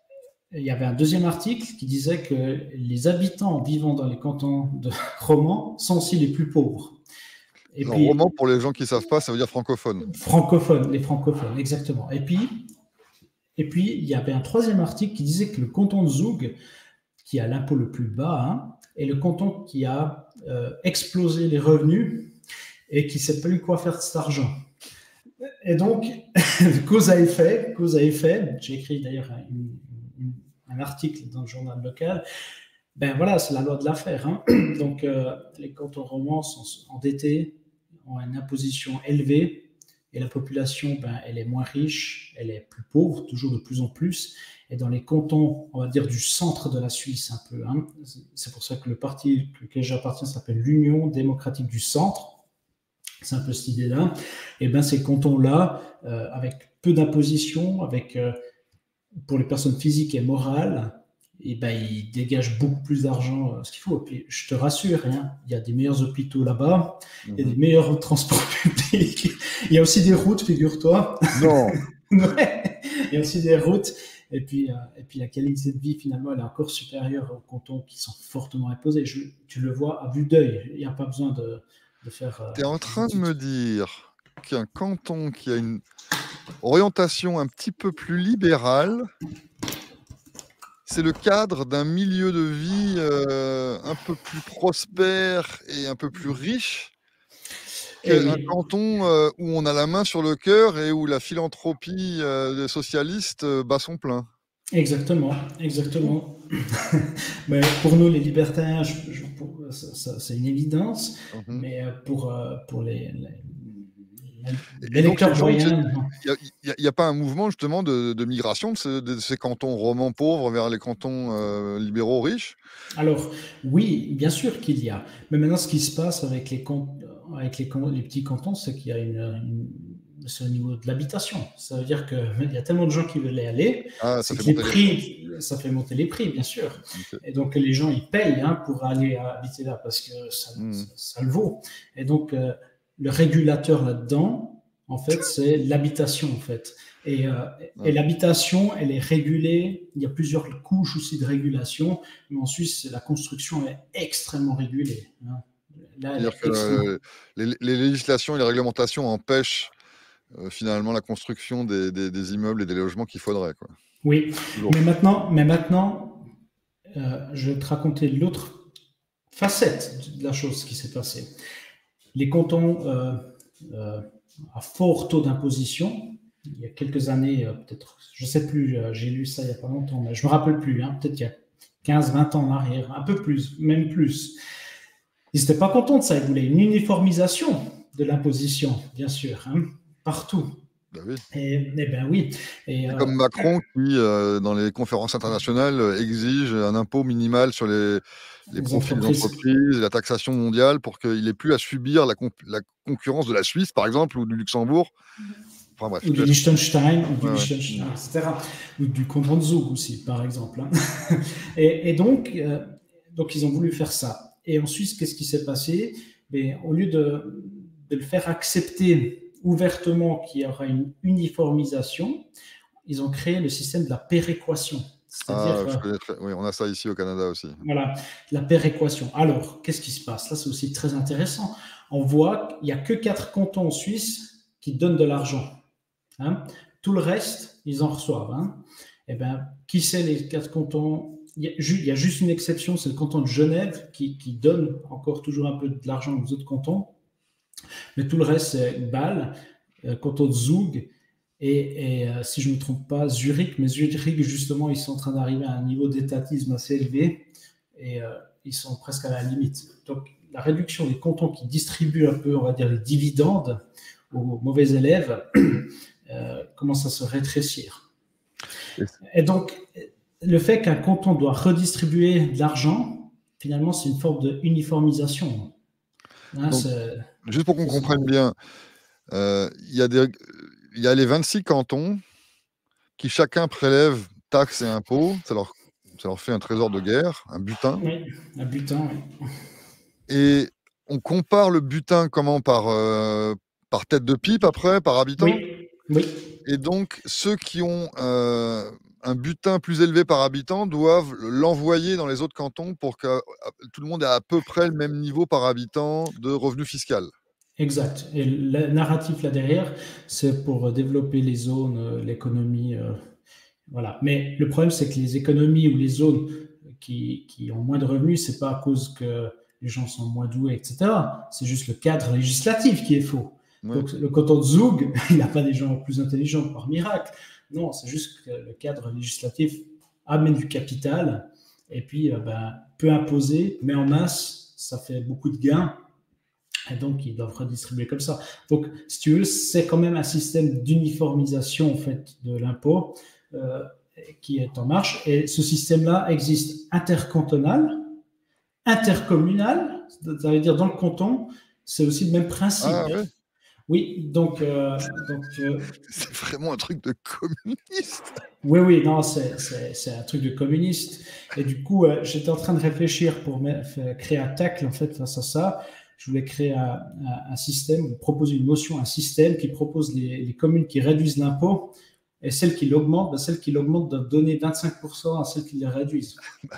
il y avait un deuxième article qui disait que les habitants vivant dans les cantons de romans sont aussi les plus pauvres. Et Alors, puis, roman, pour les gens qui ne savent pas, ça veut dire francophone. francophones, les francophones, exactement. Et puis, et puis, il y avait un troisième article qui disait que le canton de Zoug, qui a l'impôt le plus bas, hein, est le canton qui a euh, explosé les revenus et qui ne sait plus quoi faire de cet argent. Et donc, cause à effet, cause à effet, j'ai écrit d'ailleurs un, un article dans le journal local, ben voilà, c'est la loi de l'affaire. Hein. Donc, euh, les cantons romans sont endettés, ont une imposition élevée, et la population, ben, elle est moins riche, elle est plus pauvre, toujours de plus en plus. Et dans les cantons, on va dire, du centre de la Suisse, un peu, hein, c'est pour ça que le parti auquel j'appartiens s'appelle l'Union démocratique du centre. C'est un peu cette idée-là. Et bien, ces cantons-là, euh, avec peu d'imposition, avec euh, pour les personnes physiques et morales, et ben, ils dégagent beaucoup plus d'argent, euh, ce qu'il faut. Et puis, je te rassure, hein, il y a des meilleurs hôpitaux là-bas, il y a des meilleurs transports publics, il y a aussi des routes, figure-toi. Non. Ouais, il y a aussi des routes. Et puis, euh, et puis la qualité de vie, finalement, elle est encore supérieure aux cantons qui sont fortement imposés. Je, tu le vois à vue d'œil. Il n'y a pas besoin de, de faire. Euh, tu es en train de me dire qu'un canton qui a une orientation un petit peu plus libérale, c'est le cadre d'un milieu de vie euh, un peu plus prospère et un peu plus riche qu'un oui. canton euh, où on a la main sur le cœur et où la philanthropie euh, des socialistes euh, bat son plein. Exactement, exactement. Mais pour nous, les libertaires, je, je, pour, ça, ça, c'est une évidence. Mm-hmm. Mais pour, pour les, les Et donc, l'électeur moyen. il n'y a, a pas un mouvement justement de, de migration de ces, de ces cantons romans pauvres vers les cantons euh, libéraux riches? Alors, oui, bien sûr qu'il y a. Mais maintenant, ce qui se passe avec les, avec les, les petits cantons, c'est qu'il y a une, une c'est au niveau de l'habitation. Ça veut dire qu'il y a tellement de gens qui veulent y aller, ah, c'est ça que fait les prix, les ça fait monter les prix, bien sûr. Okay. Et donc, les gens, ils payent hein, pour aller habiter là parce que ça, mmh. ça, ça le vaut. Et donc, euh, le régulateur là-dedans, en fait, c'est l'habitation, en fait. Et, euh, ouais. et l'habitation, elle est régulée. Il y a plusieurs couches aussi de régulation. Mais en Suisse, la construction est extrêmement régulée. Hein. Là, C'est-à-dire que extrêmement... les, les législations et les réglementations empêchent euh, finalement la construction des, des, des immeubles et des logements qu'il faudrait. Quoi. Oui, Toujours. mais maintenant, mais maintenant euh, je vais te raconter l'autre facette de la chose qui s'est passée. Les cantons euh, euh, à fort taux d'imposition, il y a quelques années, euh, peut-être, je ne sais plus, euh, j'ai lu ça il n'y a pas longtemps, mais je ne me rappelle plus, hein, peut-être il y a quinze vingt ans en arrière, un peu plus, même plus. Ils n'étaient pas contents de ça, ils voulaient une uniformisation de l'imposition, bien sûr, hein, partout. Ben oui. Et, et ben oui. Et, euh, comme Macron qui, euh, dans les conférences internationales, exige un impôt minimal sur les, les, les profits des entreprises, la taxation mondiale, pour qu'il n'ait plus à subir la, la concurrence de la Suisse, par exemple, ou du Luxembourg. Enfin, bref, ou du Liechtenstein, ou du ouais, Liechtenstein, ouais. et cetera. Ou du canton de Zug aussi, par exemple. Hein. et, et donc, euh, donc, ils ont voulu faire ça. Et en Suisse, qu'est-ce qui s'est passé? Mais au lieu de, de le faire accepter ouvertement qu'il y aura une uniformisation, ils ont créé le système de la péréquation. Ah, je connais très... Oui, on a ça ici au Canada aussi. Voilà, la péréquation. Alors, qu'est-ce qui se passe? Là, c'est aussi très intéressant. On voit qu'il n'y a que quatre cantons en Suisse qui donnent de l'argent. Hein? Tout le reste, ils en reçoivent. Hein? Eh bien, qui c'est les quatre cantons? Il y, a, il y a juste une exception, c'est le canton de Genève qui, qui donne encore toujours un peu de l'argent aux autres cantons. Mais tout le reste, c'est Bâle, euh, canton de Zug, et, et euh, si je ne me trompe pas, Zurich. Mais Zurich, justement, ils sont en train d'arriver à un niveau d'étatisme assez élevé, et euh, ils sont presque à la limite. Donc, la réduction des cantons qui distribuent un peu, on va dire, les dividendes aux mauvais élèves, euh, commence à se rétrécir. Et donc, le fait qu'un canton doit redistribuer de l'argent, finalement, c'est une forme de uniformisation. Hein, donc, juste pour qu'on comprenne bien, euh, il y a des, il y a les vingt-six cantons qui chacun prélève taxes et impôts. Ça leur, ça leur fait un trésor de guerre, un butin. Oui, un butin, oui. Et on compare le butin comment par, euh, par tête de pipe après, par habitant? Oui, oui. Et donc, ceux qui ont euh, un butin plus élevé par habitant doivent l'envoyer dans les autres cantons pour que tout le monde ait à peu près le même niveau par habitant de revenu fiscal. Exact. Et le narratif là derrière, c'est pour développer les zones, euh, l'économie. Euh, voilà. Mais le problème, c'est que les économies ou les zones qui, qui ont moins de revenus, c'est pas à cause que les gens sont moins doués, et cetera. C'est juste le cadre législatif qui est faux. Ouais. Donc, le canton de Zoug, il n'a pas des gens plus intelligents par miracle. Non, c'est juste que le cadre législatif amène du capital et puis euh, ben, peut imposer, mais en masse, ça fait beaucoup de gains. Et donc, ils doivent redistribuer comme ça. Donc, si tu veux, c'est quand même un système d'uniformisation en fait, de l'impôt euh, qui est en marche. Et ce système-là existe intercantonal, intercommunal, ça veut dire dans le canton, c'est aussi le même principe. Ah ouais. Oui, donc... Euh, donc euh, c'est vraiment un truc de communiste. Oui, oui, non, c'est un truc de communiste. Et du coup, euh, j'étais en train de réfléchir pour créer un tacle en fait face à ça. Je voulais créer un, un, un système, proposer une motion, un système qui propose les, les communes qui réduisent l'impôt et celles qui l'augmentent, ben celles qui l'augmentent doivent donner vingt-cinq pour cent à celles qui les réduisent.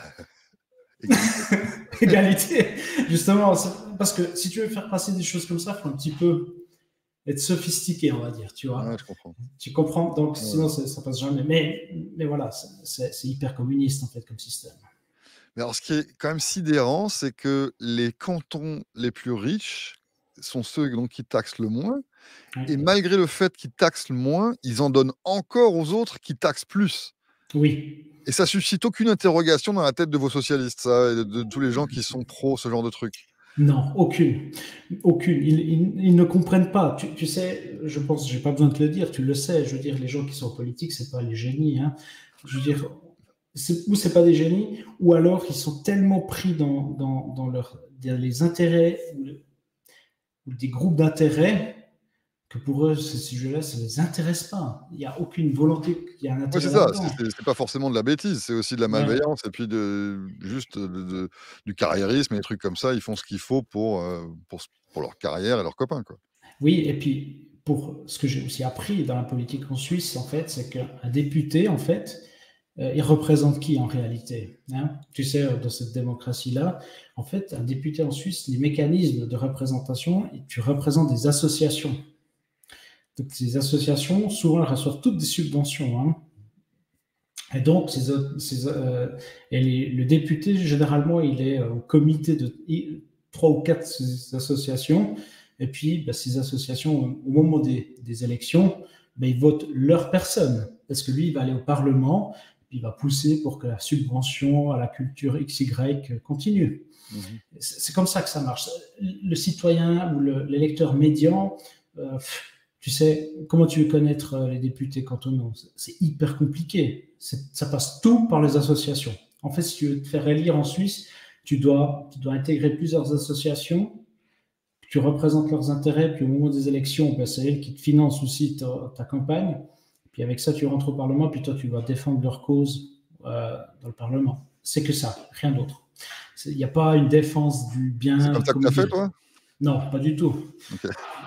Égalité. Égalité, justement, parce que si tu veux faire passer des choses comme ça, il faut un petit peu être sophistiqué, on va dire, tu vois. Ouais, je comprends. Tu comprends, donc ouais. Sinon ça, ça passe jamais. Mais, mais voilà, c'est hyper communiste en fait comme système. Mais alors, ce qui est quand même sidérant, c'est que les cantons les plus riches sont ceux donc, qui taxent le moins. Ouais. Et malgré le fait qu'ils taxent le moins, ils en donnent encore aux autres qui taxent plus. Oui. Et ça suscite aucune interrogation dans la tête de vos socialistes, ça, et de, de tous les gens qui sont pro ce genre de truc. Non, aucune. Aucune. Ils, ils, ils ne comprennent pas. Tu, tu sais, je pense, j'ai pas besoin de te le dire, tu le sais. Je veux dire, les gens qui sont en politique, c'est pas les génies. Hein. Je veux dire, ou c'est pas des génies, ou alors ils sont tellement pris dans, dans, dans, leur, dans les intérêts ou, le, ou des groupes d'intérêts que pour eux, ce sujet-là, ça ne les intéresse pas. Il n'y a aucune volonté qu'il y ait un intérêt. Oui, c'est ça. C'est pas forcément de la bêtise, c'est aussi de la malveillance ouais. et puis de, juste de, de, du carriérisme et des trucs comme ça. Ils font ce qu'il faut pour, euh, pour, pour leur carrière et leurs copains, quoi. Oui, et puis pour ce que j'ai aussi appris dans la politique en Suisse, en fait, c'est qu'un député, en fait, euh, il représente qui en réalité hein? Tu sais, dans cette démocratie-là, en fait, un député en Suisse, les mécanismes de représentation, tu représentes des associations. Donc, ces associations, souvent, elles reçoivent toutes des subventions. Hein. Et donc, ces, ces, euh, et les, le député, généralement, il est au comité de trois ou quatre ces associations. Et puis, bah, ces associations, au moment des, des élections, bah, ils votent leur personne. Parce que lui, il va aller au Parlement, puis il va pousser pour que la subvention à la culture X Y continue. Mmh. C'est comme ça que ça marche. Le citoyen ou l'électeur médian... Euh, Tu sais, comment tu veux connaître les députés cantonaux? C'est hyper compliqué. Ça passe tout par les associations. En fait, si tu veux te faire élire en Suisse, tu dois, tu dois intégrer plusieurs associations, tu représentes leurs intérêts, puis au moment des élections, ben, c'est elles qui te financent aussi ta, ta campagne. Puis avec ça, tu rentres au Parlement, puis toi, tu vas défendre leur cause euh, dans le Parlement. C'est que ça, rien d'autre. Il n'y a pas une défense du bien. C'est comme ça que tu as fait, toi? Non, pas du tout. Okay.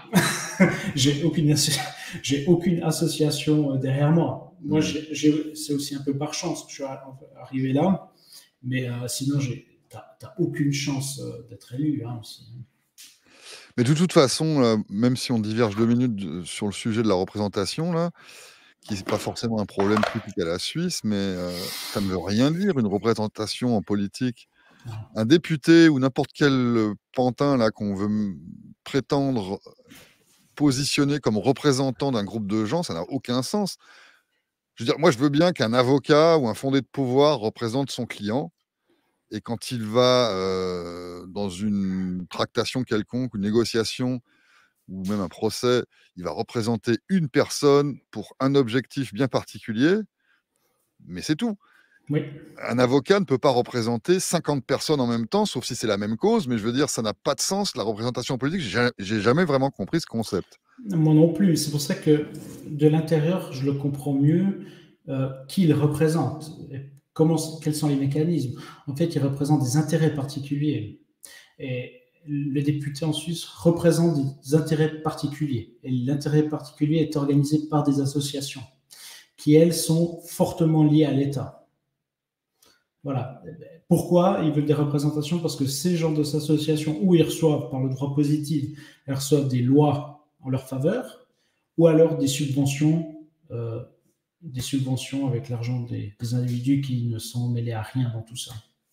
J'ai aucune, j'ai aucune association derrière moi. Moi, mmh. c'est aussi un peu par chance que je suis arrivé là, mais euh, sinon, tu n'as aucune chance d'être élu hein, aussi. Mais de toute façon, euh, même si on diverge deux minutes de, sur le sujet de la représentation, là, qui n'est pas forcément un problème typique à la Suisse, mais euh, ça ne veut rien dire, une représentation en politique. Un député ou n'importe quel pantin là qu'on veut prétendre positionner comme représentant d'un groupe de gens, ça n'a aucun sens. Je veux dire, moi, je veux bien qu'un avocat ou un fondé de pouvoir représente son client, et quand il va euh, dans une tractation quelconque, une négociation, ou même un procès, il va représenter une personne pour un objectif bien particulier, mais c'est tout. Oui. Un avocat ne peut pas représenter cinquante personnes en même temps, sauf si c'est la même cause, mais je veux dire, ça n'a pas de sens, la représentation politique. J'ai jamais vraiment compris ce concept. Moi non plus. C'est pour ça que de l'intérieur, je le comprends mieux euh, qui il représente, et comment, quels sont les mécanismes. En fait, il représente des intérêts particuliers. Et le député en Suisse représente des intérêts particuliers. Et l'intérêt particulier est organisé par des associations qui, elles, sont fortement liées à l'État. Voilà. Pourquoi ils veulent des représentations? Parce que ces genres d'associations, où ils reçoivent, par le droit positif, ils reçoivent des lois en leur faveur, ou alors des subventions, euh, des subventions avec l'argent des, des individus qui ne sont mêlés à rien dans tout ça.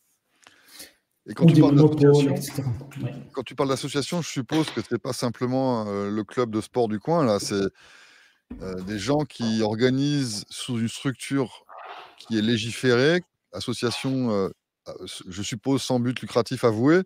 Et quand ou tu des parles monopoles, d'association, et cetera. Ouais. quand tu parles d'association, je suppose que c'est pas simplement euh, le club de sport du coin, là, c'est euh, des gens qui organisent sous une structure qui est légiférée, association, euh, je suppose, sans but lucratif avoué,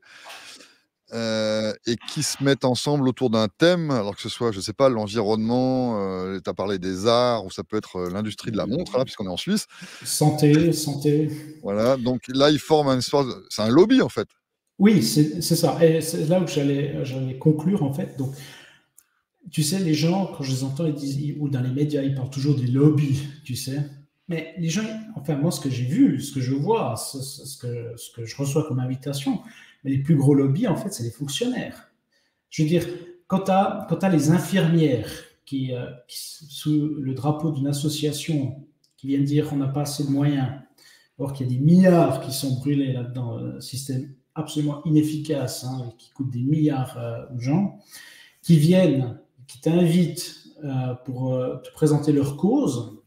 euh, et qui se mettent ensemble autour d'un thème, alors que ce soit, je sais pas, l'environnement, euh, tu as parlé des arts, ou ça peut être euh, l'industrie de la montre, là, puisqu'on est en Suisse. Santé, santé. Voilà, donc là, ils forment un espèce, c'est un lobby, en fait. Oui, c'est c'est ça. Et c'est là où j'allais j'allais conclure, en fait. Donc, tu sais, les gens, quand je les entends, ils disent, ils- ou dans les médias, ils parlent toujours des lobbies, tu sais. Mais les gens, enfin, moi, ce que j'ai vu, ce que je vois, ce, ce- ce que, ce que je reçois comme invitation, mais les plus gros lobbies, en fait, c'est les fonctionnaires. Je veux dire, quand tu as, les infirmières qui, euh, qui, sous le drapeau d'une association, qui viennent dire qu'on n'a pas assez de moyens, alors qu'il y a des milliards qui sont brûlés là-dedans, un système absolument inefficace, hein, qui coûte des milliards euh, aux gens, qui viennent, qui t'invitent euh, pour euh, te présenter leur cause,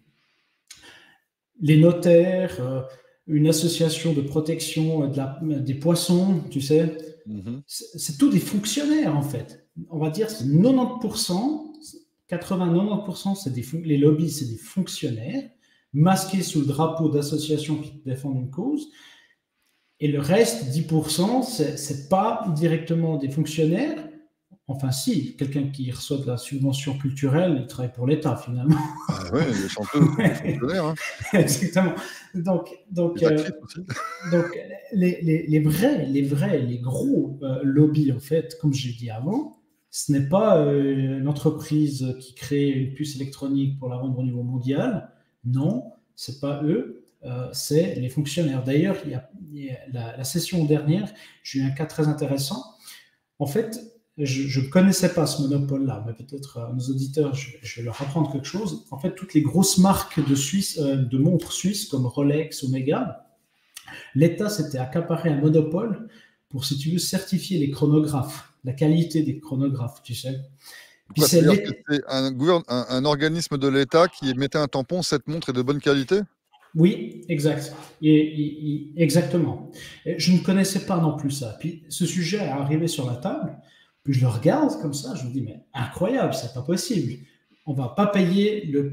les notaires, euh, une association de protection de la, des poissons, tu sais, Mhm. c'est tous des fonctionnaires en fait. On va dire c'est quatre-vingt-dix pour cent, quatre-vingts à quatre-vingt-dix pour cent, c'est des, les lobbies, c'est des fonctionnaires masqués sous le drapeau d'associations qui défendent une cause. Et le reste, dix pour cent, c'est, c'est pas directement des fonctionnaires. Enfin, si, quelqu'un qui reçoit de la subvention culturelle, il travaille pour l'État finalement. Ah ouais, les chanteuses sont des fonctionnaires, hein. Exactement. Donc, donc, Les euh, actrices aussi. donc les, les, les vrais, les vrais, les gros euh, lobbies, en fait, comme j'ai dit avant, ce n'est pas euh, l'entreprise qui crée une puce électronique pour la vendre au niveau mondial. Non, c'est pas eux, euh, c'est les fonctionnaires. D'ailleurs, il y a, il y a la, la session dernière, j'ai eu un cas très intéressant. En fait, je ne connaissais pas ce monopole-là, mais peut-être à nos auditeurs, je, je, vais leur apprendre quelque chose. En fait, toutes les grosses marques de, Suisse, euh, de montres suisses, comme Rolex, Omega, l'État s'était accaparé un monopole pour, si tu veux, certifier les chronographes, la qualité des chronographes, tu sais. Puis c'est-à-dire que c'est un, un, un organisme de l'État qui mettait un tampon, cette montre est de bonne qualité? Oui, exact. Et, et, et, exactement. Et je ne connaissais pas non plus ça. Puis ce sujet est arrivé sur la table, puis je le regarde comme ça, je me dis, mais incroyable, c'est pas possible. On va pas payer le,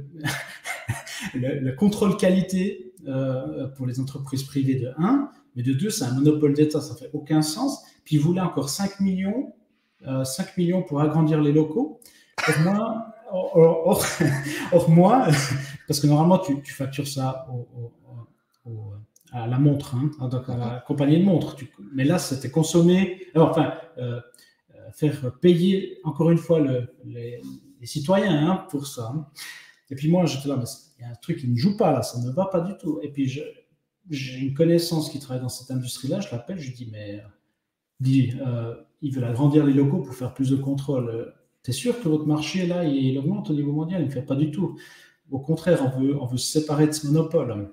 le, le contrôle qualité euh, pour les entreprises privées de un, mais de deux, c'est un monopole d'État, ça fait aucun sens. Puis ils voulaient encore cinq millions, euh, cinq millions pour agrandir les locaux. Pour moi, or, or, or, or moi, parce que normalement, tu, tu factures ça au, au, au, à la montre, hein, donc à la compagnie de montre. Tu, mais là, c'était consommé, enfin, euh, faire payer, encore une fois, le, les, les citoyens hein, pour ça. Hein. Et puis moi, j'étais là, mais il y a un truc qui ne joue pas là, ça ne va pas du tout. Et puis, je, j'ai une connaissance qui travaille dans cette industrie-là, je l'appelle, je lui dis, mais dit, euh, ils veulent agrandir les locaux pour faire plus de contrôle. T'es sûr que votre marché, là, il augmente au niveau mondial? Il ne fait pas du tout. Au contraire, on veut, on veut se séparer de ce monopole.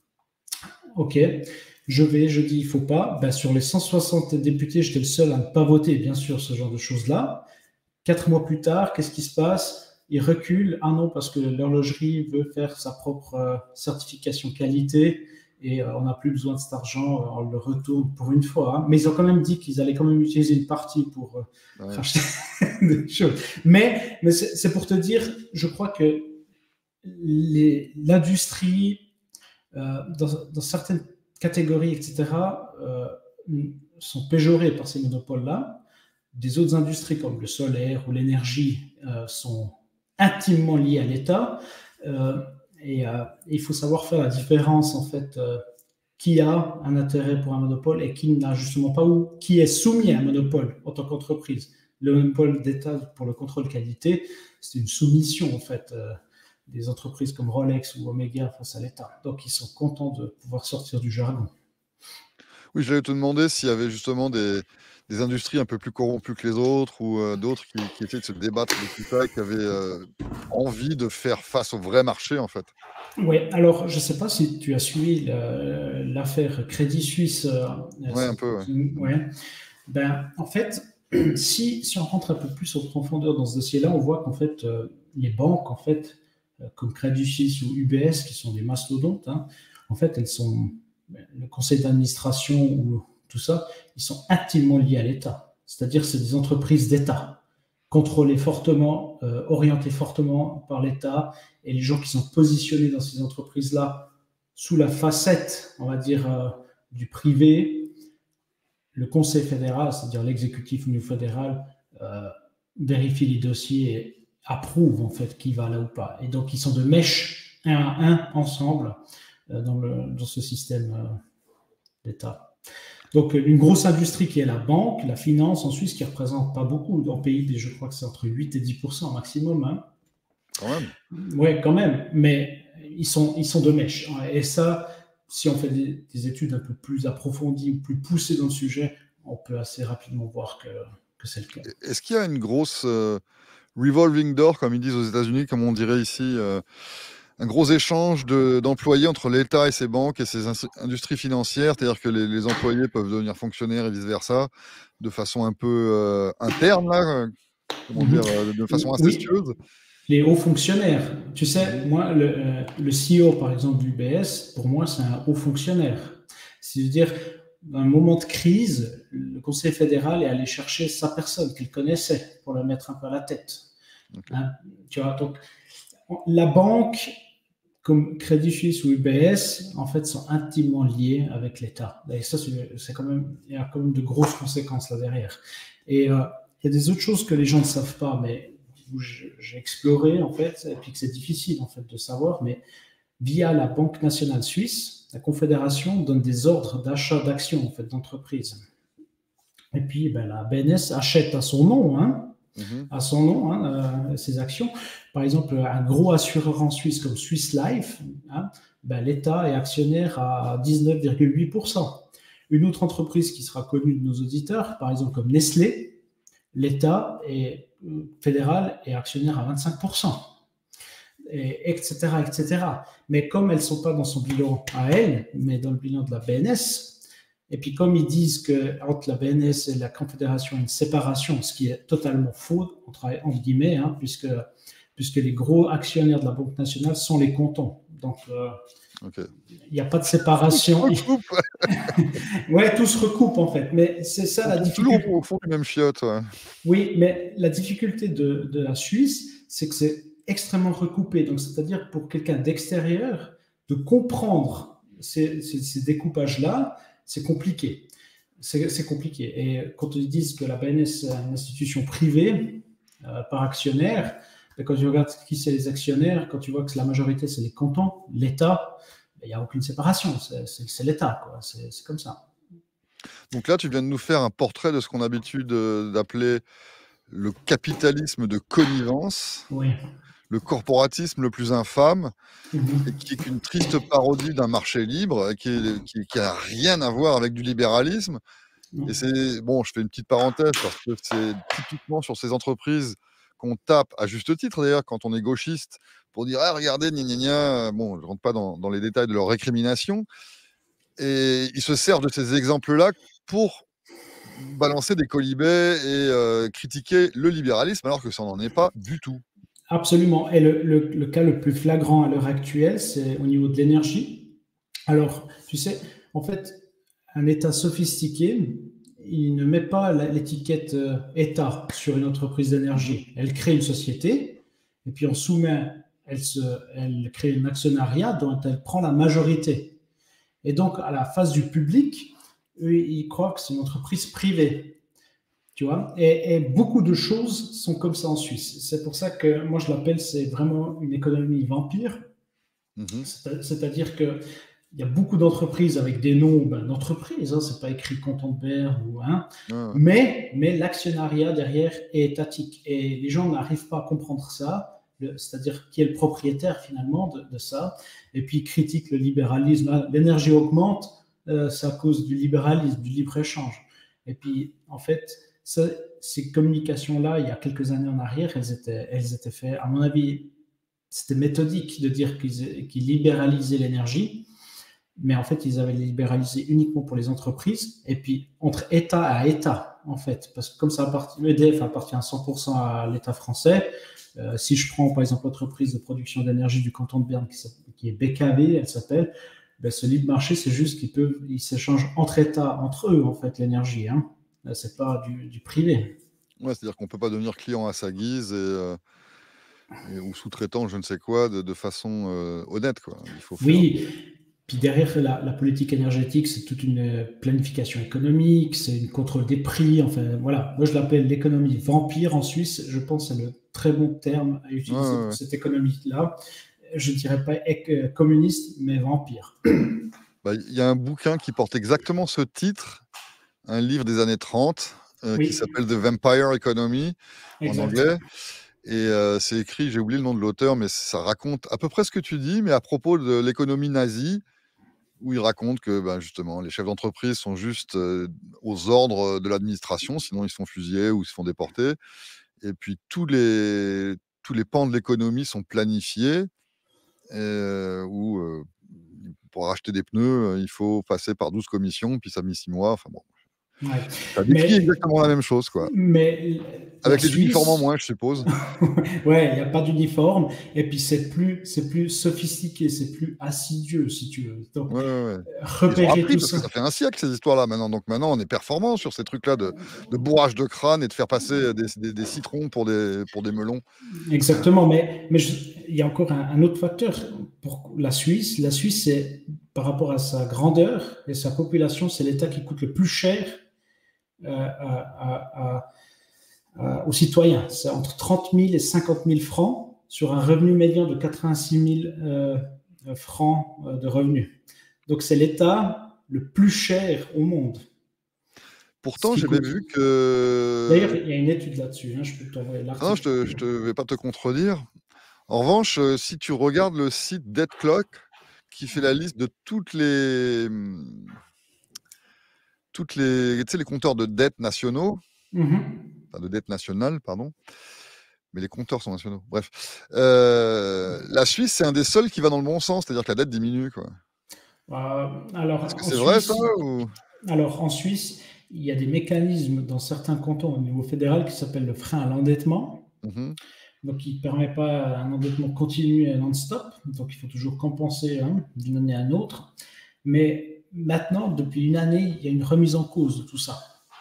Ok, je vais, je dis, il ne faut pas. Ben, sur les cent soixante députés, j'étais le seul à ne pas voter, bien sûr, ce genre de choses-là. Quatre mois plus tard, qu'est-ce qui se passe? Ils reculent. Ah non, parce que l'horlogerie veut faire sa propre euh, certification qualité et euh, on n'a plus besoin de cet argent, on le retourne pour une fois. Hein. Mais ils ont quand même dit qu'ils allaient quand même utiliser une partie pour euh, ouais. racheter des choses. Mais, mais c'est, c'est pour te dire, je crois que les, l'industrie, euh, dans, dans certaines catégories, et cetera, euh, sont péjorées par ces monopoles-là. Des autres industries comme le solaire ou l'énergie euh, sont intimement liées à l'État. Euh, et euh, il faut savoir faire la différence, en fait, euh, qui a un intérêt pour un monopole et qui n'a justement pas, ou qui est soumis à un monopole en tant qu'entreprise. Le monopole d'État pour le contrôle qualité, c'est une soumission, en fait, euh, des entreprises comme Rolex ou Omega face à l'État. Donc, ils sont contents de pouvoir sortir du jargon. Oui, j'allais te demander s'il y avait justement des, des industries un peu plus corrompues que les autres ou euh, d'autres qui, qui essaient de se débattre de tout ça, qui avaient euh, envie de faire face au vrai marché, en fait. Oui, alors je ne sais pas si tu as suivi le- l'affaire Crédit Suisse. euh, Ouais, un c'est- peu, ouais. ouais. Ben, en fait, si, si on rentre un peu plus en profondeur dans ce dossier-là, on voit qu'en fait, euh, les banques, en fait, euh, comme Crédit Suisse ou U B S, qui sont des mastodontes, hein, en fait, elles sont, le conseil d'administration ou tout ça, ils sont intimement liés à l'État. C'est-à-dire, c'est des entreprises d'État, contrôlées fortement, euh, orientées fortement par l'État, et les gens qui sont positionnés dans ces entreprises-là, sous la facette, on va dire, euh, du privé, le Conseil fédéral, c'est-à-dire l'exécutif au niveau fédéral, euh, vérifie les dossiers et approuve en fait qui va là ou pas. Et donc ils sont de mèche un à un ensemble euh, dans, le, dans ce système euh, d'État. Donc une grosse industrie qui est la banque, la finance en Suisse, qui ne représente pas beaucoup. Dans le pays, je crois que c'est entre huit et dix pour cent maximum. Hein. Quand même. Oui, quand même, mais ils sont, ils sont de mèche. Et ça, si on fait des, des études un peu plus approfondies ou plus poussées dans le sujet, on peut assez rapidement voir que, que c'est le cas. Est-ce qu'il y a une grosse euh, revolving door, comme ils disent aux États-Unis, comme on dirait ici, euh, un gros échange de- d'employés entre l'État et ses banques et ses ins- industries financières, c'est-à-dire que les, les employés peuvent devenir fonctionnaires et vice-versa, de façon un peu euh, interne, là, euh, comment Mhm. dire, euh, de façon Oui, incestueuse. les hauts fonctionnaires. Tu sais, Mhm. moi, le, euh, le C E O, par exemple, du U B S, pour moi, c'est un haut fonctionnaire. C'est-à-dire, dans un moment de crise, le Conseil fédéral est allé chercher sa personne qu'il connaissait pour la mettre un peu à la tête. Ok. Hein, tu vois, donc, la banque, comme Crédit Suisse ou U B S, en fait, sont intimement liés avec l'État. Et ça, c'est quand même, il y a quand même de grosses conséquences là derrière. Et euh, il y a des autres choses que les gens ne savent pas, mais où j'ai exploré, en fait, et puis que c'est difficile, en fait, de savoir, mais via la Banque nationale suisse, la Confédération donne des ordres d'achat d'actions, en fait, d'entreprises. Et puis, ben, la B N S achète à son nom, hein, Mhm. à son nom, hein, euh, ses actions. Par exemple, un gros assureur en Suisse comme Swiss Life, hein, ben, l'État est actionnaire à dix-neuf virgule huit pour cent. Une autre entreprise qui sera connue de nos auditeurs, par exemple comme Nestlé, l'État est, euh, fédéral est actionnaire à vingt-cinq pour cent. Et, etc., et cetera. Mais comme elles ne sont pas dans son bilan à elle, mais dans le bilan de la B N S, et puis comme ils disent qu'entre la B N S et la Confédération, il y a une séparation, ce qui est totalement faux, entre, entre guillemets, hein, puisque, puisque les gros actionnaires de la Banque nationale sont les cantons. Donc, euh, Okay. il n'y a pas de séparation. Tout se recoupe. Ouais, tout se recoupe en fait. Mais c'est ça On la tombe toujours difficulté. au, au fond du même chiotte. Ouais. Oui, mais la difficulté de, de la Suisse, c'est que c'est extrêmement recoupé. Donc, c'est-à-dire pour quelqu'un d'extérieur, de comprendre ces, ces, ces découpages-là, c'est compliqué. C'est compliqué. Et quand ils disent que la B N S est une institution privée euh, par actionnaire, quand tu regardes qui c'est les actionnaires, quand tu vois que la majorité c'est les cantons, l'État, il n'y a aucune séparation. C'est l'État, c'est comme ça. Donc là, tu viens de nous faire un portrait de ce qu'on a l'habitude d'appeler le capitalisme de connivence, oui. le corporatisme le plus infâme, Mm-hmm. et qui est qu'une triste parodie d'un marché libre, qui, est, qui, qui a rien à voir avec du libéralisme. Mm-hmm. Et c'est, bon, je fais une petite parenthèse, parce que c'est typiquement sur ces entreprises qu'on tape, à juste titre d'ailleurs, quand on est gauchiste, pour dire, ah, regardez, gna gna gna, bon, je ne rentre pas dans, dans les détails de leur récrimination, et ils se servent de ces exemples-là pour balancer des colibets et euh, critiquer le libéralisme, alors que ça n'en est pas du tout. Absolument. Et le, le, le cas le plus flagrant à l'heure actuelle, c'est au niveau de l'énergie. Alors, tu sais, en fait, un État sophistiqué, il ne met pas l'étiquette euh, État sur une entreprise d'énergie. Elle crée une société, et puis en sous-main, elle, se, elle crée un actionnariat dont elle prend la majorité. Et donc, à la face du public, eux, ils croient que c'est une entreprise privée. Tu vois, et, et beaucoup de choses sont comme ça en Suisse. C'est pour ça que moi je l'appelle, c'est vraiment une économie vampire. Mm-hmm. C'est-à-dire que il y a beaucoup d'entreprises avec des noms ben, d'entreprises, hein, c'est pas écrit Canton de Berne ou hein, ah ouais. mais, mais l'actionnariat derrière est étatique et les gens n'arrivent pas à comprendre ça, c'est-à-dire qui est le propriétaire finalement de, de ça, et puis ils critiquent le libéralisme. L'énergie augmente, euh, c'est à cause du libéralisme, du libre-échange. Et puis, en fait, ça, ces communications-là, il y a quelques années en arrière, elles étaient, elles étaient faites, à mon avis, c'était méthodique de dire qu'ils qu'ils libéralisaient l'énergie, mais en fait, ils avaient libéralisé uniquement pour les entreprises, et puis entre État à État, en fait, parce que comme ça appartient, E D F appartient à cent pour cent à l'État français. Euh, si je prends par exemple l'entreprise de production d'énergie du canton de Berne, qui, qui est B K V, elle s'appelle, ben, ce libre marché, c'est juste qu'ils peuvent, ils s'échangent entre États, entre eux, en fait, l'énergie. Hein. C'est pas du, du privé. Ouais, c'est-à-dire qu'on peut pas devenir client à sa guise et, euh, et- ou sous-traitant, je ne sais quoi, de, de façon euh, honnête, quoi. Il faut faire. Oui, puis derrière la, la politique énergétique, c'est toute une planification économique, c'est une contrôle des prix. Enfin, voilà. Moi, je l'appelle l'économie vampire en Suisse. Je pense que c'est le très bon terme à Ouais, utiliser ouais, pour ouais. cette économie-là. Je ne dirais pas éc- communiste, mais vampire. Bah, il y a un bouquin qui porte exactement ce titre, un livre des années trente, euh, qui Oui, s'appelle The Vampire Economy en exact. anglais. Et euh, c'est écrit, j'ai oublié le nom de l'auteur, mais ça raconte à peu près ce que tu dis, mais à propos de l'économie nazie, où il raconte que ben, justement, les chefs d'entreprise sont juste euh, aux ordres de l'administration, sinon ils se font fusiller ou ils se font déporter. Et puis tous les, tous les pans de l'économie sont planifiés, euh, où euh, pour acheter des pneus, euh, il faut passer par douze commissions, puis ça a mis six mois. Enfin bon, Ouais. ça décrit Mais, exactement la même chose, quoi. mais la Avec les uniformes en Suisse, moins, je suppose. ouais, il n'y a pas d'uniforme. Et puis c'est plus, c'est plus sophistiqué, c'est plus assidu, si tu veux. Donc, Ouais, ouais, ouais. Ils ont repérer appris tout parce que ça. ça fait un siècle ces histoires-là maintenant. Donc maintenant, on est performant sur ces trucs-là de, de bourrage de crâne et de faire passer des, des- des citrons pour des, pour des melons. Exactement, mais, mais je- il y a encore un, un autre facteur pour la Suisse. La Suisse, c'est par rapport à sa grandeur et sa population, c'est l'État qui coûte le plus cher euh, à- à- à- aux citoyens. C'est entre trente mille et cinquante mille francs sur un revenu médian de quatre-vingt-six mille euh, francs euh, de revenus. Donc c'est l'État le plus cher au monde. Ce Pourtant, qui j'avais coûte. vu D'ailleurs, que... il y a une étude là-dessus. Hein, je peux t'envoyer Ah non, je l'article. te, je te vais pas te contredire. En revanche, euh, si tu regardes le site Debt Clock, qui fait la liste de toutes les, hum, toutes les, tu sais, les compteurs de dette nationaux, Mhm. enfin de dette nationale, pardon, mais les compteurs sont nationaux. Bref, Euh, la Suisse, c'est un des seuls qui va dans le bon sens, c'est-à-dire que la dette diminue, quoi. Euh, Est-ce que alors, en c'est vrai ça Suisse, ou... alors, en Suisse, il y a des mécanismes dans certains cantons au niveau fédéral qui s'appellent le frein à l'endettement. Mhm. Donc, il ne permet pas un endettement continu et non-stop. Donc, il faut toujours compenser hein, d'une année à une autre. Mais maintenant, depuis une année, il y a une remise en cause de tout ça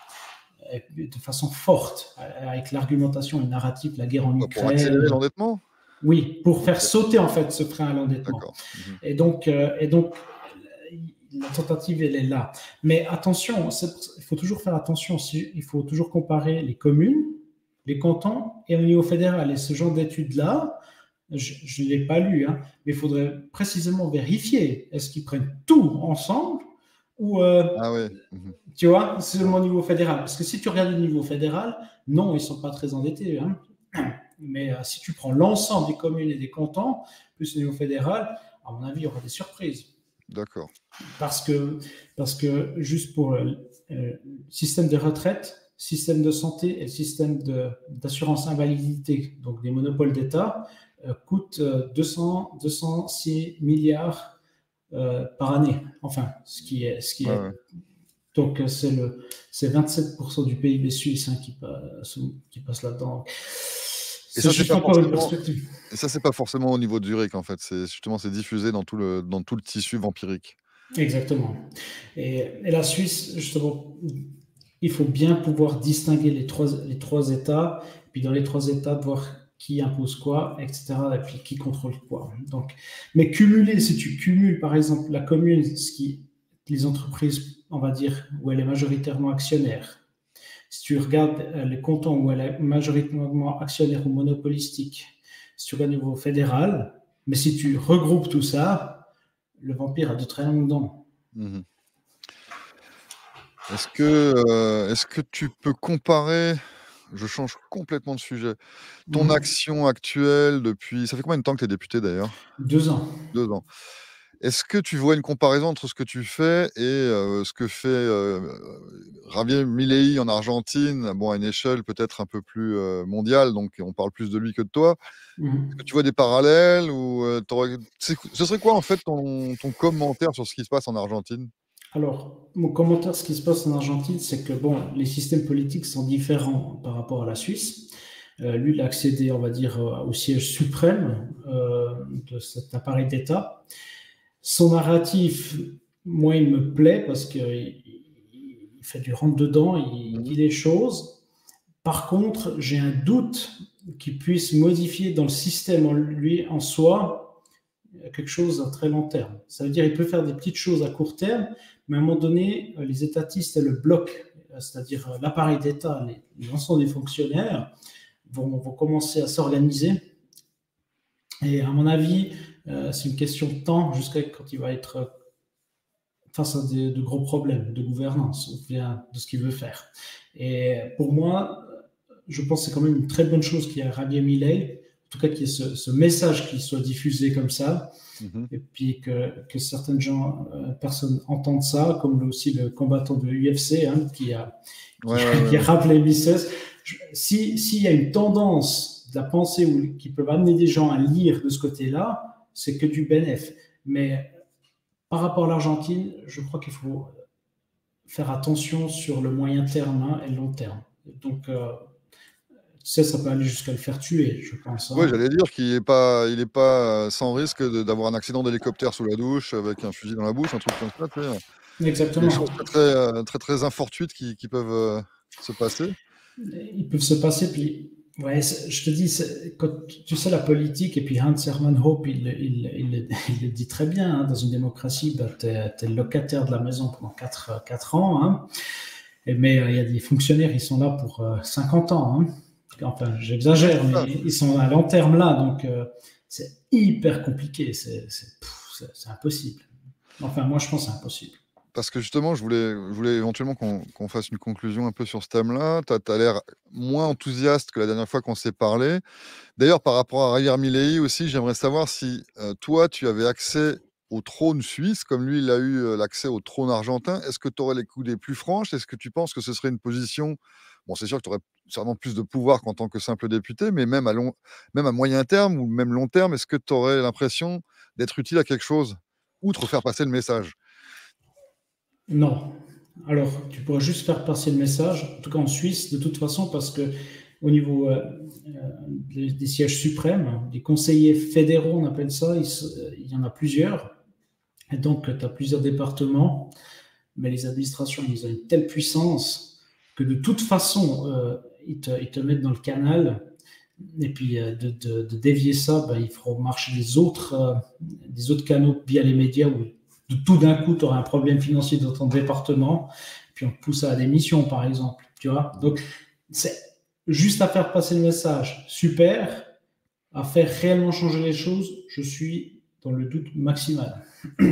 de façon forte, avec l'argumentation et le narratif, la guerre en Quoi, pour accélérer Ukraine. l'endettement? Oui, pour faire Ok, sauter en fait ce frein à l'endettement. d'accord. Mhm. Et donc, euh, et donc, la tentative, elle est là. Mais attention, il faut toujours faire attention. Il faut toujours comparer les communes, les cantons et au niveau fédéral. Et ce genre d'études-là, je ne l'ai pas lu, hein, mais il faudrait précisément vérifier. Est-ce qu'ils prennent tout ensemble ou, euh, Ah ouais. Mhm. tu vois, seulement au niveau fédéral? Parce que si tu regardes le niveau fédéral, non, ils ne sont pas très endettés. Hein. Mais euh, si tu prends l'ensemble des communes et des cantons, plus le niveau fédéral, à mon avis, il y aura des surprises. D'accord. Parce que, parce que juste pour le euh, système de retraite, système de santé et le système de, d'assurance invalidité, donc des monopoles d'État, euh, coûtent euh, deux cents, deux cent six milliards euh, par année. Enfin, ce qui est, ce qui Ouais, est ouais. donc c'est le c'est vingt-sept pour cent du P I B suisse hein, qui passe qui passe là-dedans. Et C'est ça, c'est juste pas encore une forcément. perspective. Et ça, c'est pas forcément au niveau de Zurich, en fait. C'est justement, c'est diffusé dans tout le, dans tout le tissu vampirique. Exactement. Et, et la Suisse, justement, il faut bien pouvoir distinguer les trois, les trois États, puis dans les trois États, de voir qui impose quoi, et cetera, et puis qui contrôle quoi. Donc, mais cumuler, si tu cumules, par exemple, la commune, ce qui, les entreprises, on va dire, où elle est majoritairement actionnaire, si tu regardes euh, les cantons où elle est majoritairement actionnaire ou monopolistique, si tu regardes au niveau fédéral, mais si tu regroupes tout ça, le vampire a de très longues dents. Mhm. Est-ce que, euh, est-ce que tu peux comparer, je change complètement de sujet, ton Mmh. action actuelle depuis, ça fait combien de temps que tu es député d'ailleurs? Deux ans. Deux ans. Est-ce que tu vois une comparaison entre ce que tu fais et heu, ce que fait, heu, Javier Milei en Argentine? Bon, à une échelle peut-être un peu plus, heu, mondiale, donc on parle plus de lui que de toi. Est-ce que Mmh. tu vois des parallèles ou heu, tu aurais c'est q ce serait quoi en fait ton ton commentaire sur ce qui se passe en Argentine? Alors, mon commentaire, ce qui se passe en Argentine, c'est que bon, les systèmes politiques sont différents par rapport à la Suisse. Euh, lui, il a accédé, on va dire, euh, au siège suprême euh, de cet appareil d'État. Son narratif, moi, il me plaît parce qu'il il fait du rentre-dedans, il Mmh. dit les choses. Par contre, j'ai un doute qu'il puisse modifier dans le système en lui, en soi, quelque chose à très long terme. Ça veut dire qu'il peut faire des petites choses à court terme, mais à un moment donné, les étatistes et le bloc, c'est-à-dire l'appareil d'État, l'ensemble des fonctionnaires, vont, vont commencer à s'organiser. Et à mon avis, euh, c'est une question de temps jusqu'à quand il va être face à des, de gros problèmes de gouvernance ou bien de ce qu'il veut faire. Et pour moi, je pense que c'est quand même une très bonne chose qu'il y ait Javier Milei, en tout cas qu'il y ait ce, ce message qui soit diffusé comme ça, Mmh. et puis que, que certaines gens, euh, personnes entendent ça, comme aussi le combattant de U F C hein, qui, a, qui, Ouais, ouais, ouais, qui a ouais. rappelé Mises. Si, s'il y a une tendance de la pensée où, qui peut amener des gens à lire de ce côté-là, c'est que du bénéfice. Mais par rapport à l'Argentine, je crois qu'il faut faire attention sur le moyen terme hein, et le long terme. Donc, euh, tu sais, ça peut aller jusqu'à le faire tuer, je pense. Ouais, Hein. j'allais dire qu'il est pas il est pas, heu, sans risque de d'avoir un accident d'hélicoptère sous la douche avec un fusil dans la bouche, un truc comme ça, tu sais? Des choses Exactement. très, très, heu, très, très infortuites qui qui peuvent, heu, se passer. Ils peuvent se passer, puis, ouais, je te dis, quand tu sais la politique, et puis Hans Hermann Hoppe, il, il, il, il le dit très bien, hein, dans une démocratie, bah, tu es, es locataire de la maison pendant quatre ans, hein, et, mais il euh, y a des fonctionnaires, ils sont là pour euh, cinquante ans. Hein. Enfin, Oui, j'exagère, c'est mais ça. ils sont à long terme là, donc euh, c'est hyper compliqué, c'est impossible. Enfin, moi, je pense que c'est impossible. Parce que justement, je voulais je voulais éventuellement qu'on qu'on fasse une conclusion un peu sur ce thème-là. Tu as l'air moins enthousiaste que la dernière fois qu'on s'est parlé. D'ailleurs, par rapport à Javier Milei aussi, j'aimerais savoir si, heu, toi, tu avais accès au trône suisse comme lui, il a eu, heu, l'accès au trône argentin. Est-ce que tu aurais les coudées plus franches? Est-ce que tu penses que ce serait une position bon, c'est sûr que tu aurais sûrement plus de pouvoir qu'en tant que simple député, mais même à long même à moyen terme ou même long terme, est-ce que tu aurais l'impression d'être utile à quelque chose? Outre faire passer le message? Non. Alors, tu pourras juste faire passer le message, en tout cas en Suisse, de toute façon, parce que au niveau euh, euh, des, des sièges suprêmes, des conseillers fédéraux, on appelle ça, il, il y en a plusieurs. Et donc, tu as plusieurs départements, mais les administrations, ils ont une telle puissance que de toute façon, euh, ils, te, ils te mettent dans le canal. Et puis, euh, de, de, de, dévier ça, ben, il faut marcher des autres, euh, des autres canaux via les médias où tout d'un coup, tu auras un problème financier dans ton département, puis on te pousse à la démission, par exemple. Tu vois? Donc, c'est juste à faire passer le message. Super. À faire réellement changer les choses, je suis dans le doute maximal.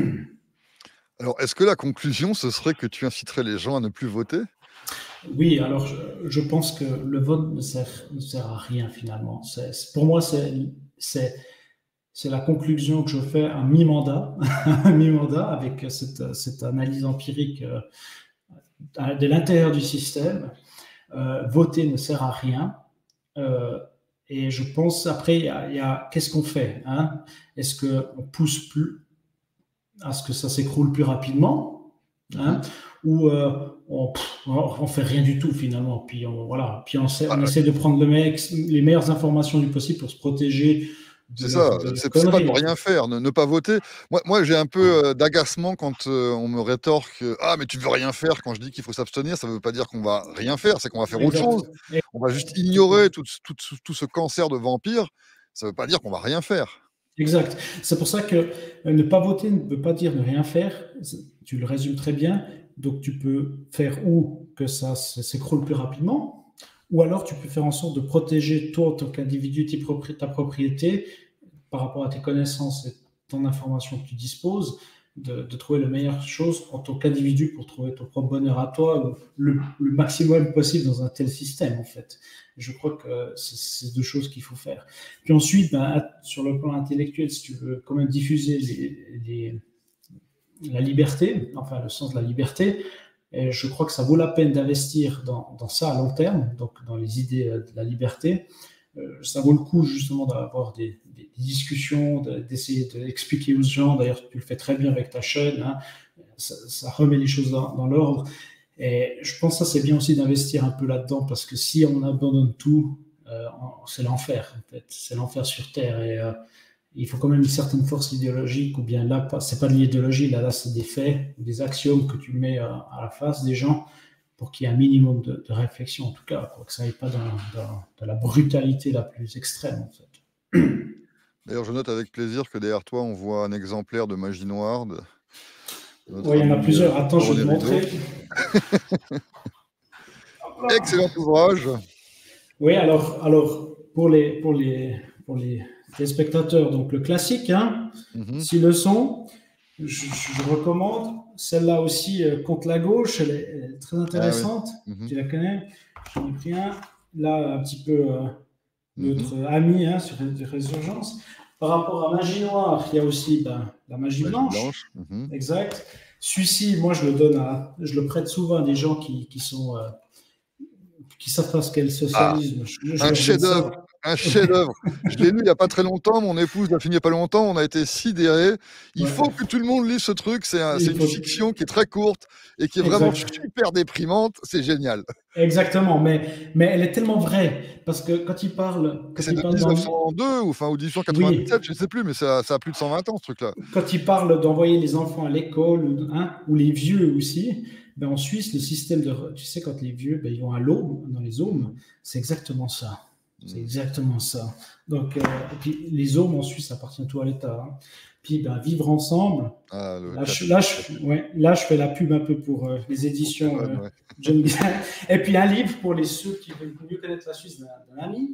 Alors, est-ce que la conclusion, ce serait que tu inciterais les gens à ne plus voter? Oui, alors je, je pense que le vote ne sert, ne sert à rien finalement. C'est, pour moi, c'est, c'est, c'est la conclusion que je fais à mi-mandat, mi-mandat avec cette, cette analyse empirique euh, de l'intérieur du système. Euh, voter ne sert à rien. Euh, et je pense, après, il y a, y a qu'est-ce qu'on fait hein? Est-ce qu'on pousse plus à ce que ça s'écroule plus rapidement hein? Mmh. Ou euh, on, pff, on fait rien du tout finalement. Puis on, voilà. Puis on, sait, on Bah, essaie de prendre le mec, les meilleures informations du possible pour se protéger de c'est leur, ça, de leur c'est c'est pas ne connerie. En rien fait. faire, ne ne pas voter. Moi moi, j'ai un peu, heu, d'agacement quand, heu, on me rétorque, heu: «Ah mais tu veux rien faire» quand je dis qu'il faut s'abstenir, ça veut pas dire qu'on va rien faire, c'est qu'on va faire autre Exact. chose. Et, On va juste tout, ignorer tout tout ce tout ce cancer de vampire, ça veut pas dire qu'on va rien faire. exact. C'est pour ça que euh, ne pas voter ne veut pas dire ne rien faire. Tu le résumes très bien. Donc tu peux faire ou que ça s'écroule plus rapidement, ou alors tu peux faire en sorte de protéger toi en tant qu'individu ta propriété par rapport à tes connaissances et ton information que tu disposes, de, de trouver la meilleure chose en tant qu'individu pour trouver ton propre bonheur à toi, le, le maximum possible dans un tel système, en fait. Je crois que c'est deux choses qu'il faut faire. Puis ensuite, ben, sur le plan intellectuel, si tu veux quand même diffuser les, les, la liberté, enfin le sens de la liberté. Et je crois que ça vaut la peine d'investir dans, dans ça à long terme, donc dans les idées de la liberté. Euh, ça vaut le coup justement d'avoir des, des discussions, d'essayer d'expliquer aux gens. D'ailleurs, tu le fais très bien avec ta chaîne. Hein. Ça, ça remet les choses dans, dans l'ordre. Et je pense que ça, c'est bien aussi d'investir un peu là-dedans, parce que si on abandonne tout, euh, c'est l'enfer, en fait. C'est l'enfer sur Terre. Et euh, il faut quand même une certaine force idéologique, ou bien là, c'est pas de l'idéologie, là, là c'est des faits, des axiomes que tu mets à la face des gens pour qu'il y ait un minimum de, de réflexion, en tout cas, pour que ça n'aille pas dans, dans, dans la brutalité la plus extrême, en fait. D'ailleurs, je note avec plaisir que derrière toi, on voit un exemplaire de Magie Noire. De, de oui, il y en a plusieurs. Attends, je vais te montrer. Excellent ouvrage. Oui, alors, alors pour les, pour les, pour les téléspectateurs, donc le classique, hein, mm-hmm. Six leçons, je, je recommande. Celle-là aussi, euh, contre la gauche, elle est, elle est très intéressante. Ah, oui. mm-hmm. Tu la connais? J'en ai pris un. Là, un petit peu euh, notre mm-hmm. ami hein, sur les résurgences. Par rapport à Magie Noire, il y a aussi ben, la magie, magie blanche. blanche. Mm-hmm. Exact. Celui-ci, moi, je le donne à, je le prête souvent à des gens qui, qui sont euh, qui savent pas ce qu'est le socialisme. Ah, je, je un chef-d'œuvre, un chef-d'œuvre. Je l'ai lu il n'y a pas très longtemps. Mon épouse l'a fini il n'y a pas longtemps. On a été sidérés. Il ouais. faut que tout le monde lise ce truc. C'est un, une faut... fiction qui est très courte et qui est exact. Vraiment super déprimante. C'est génial. Exactement, mais, mais elle est tellement vraie parce que quand il parle. C'est de mille neuf cent deux dans... ou, enfin, ou dix-huit cent quatre-vingt-dix-sept, oui. Je ne sais plus, mais ça, ça a plus de cent vingt ans ce truc-là. Quand il parle d'envoyer les enfants à l'école hein, ou les vieux aussi. Ben en Suisse, le système de... Tu sais, quand les vieux, ben, ils vont à l'eau, dans les aumes, c'est exactement ça. C'est exactement ça. Donc, euh, et puis, les aumes en Suisse appartiennent tout à l'État. Hein. Puis, ben, vivre ensemble. Ah, là, je, là, je, ouais, là, je fais la pub un peu pour euh, les éditions euh, ouais. John Bizarre. Et puis, un livre pour les ceux qui veulent mieux connaître la Suisse d'un ami.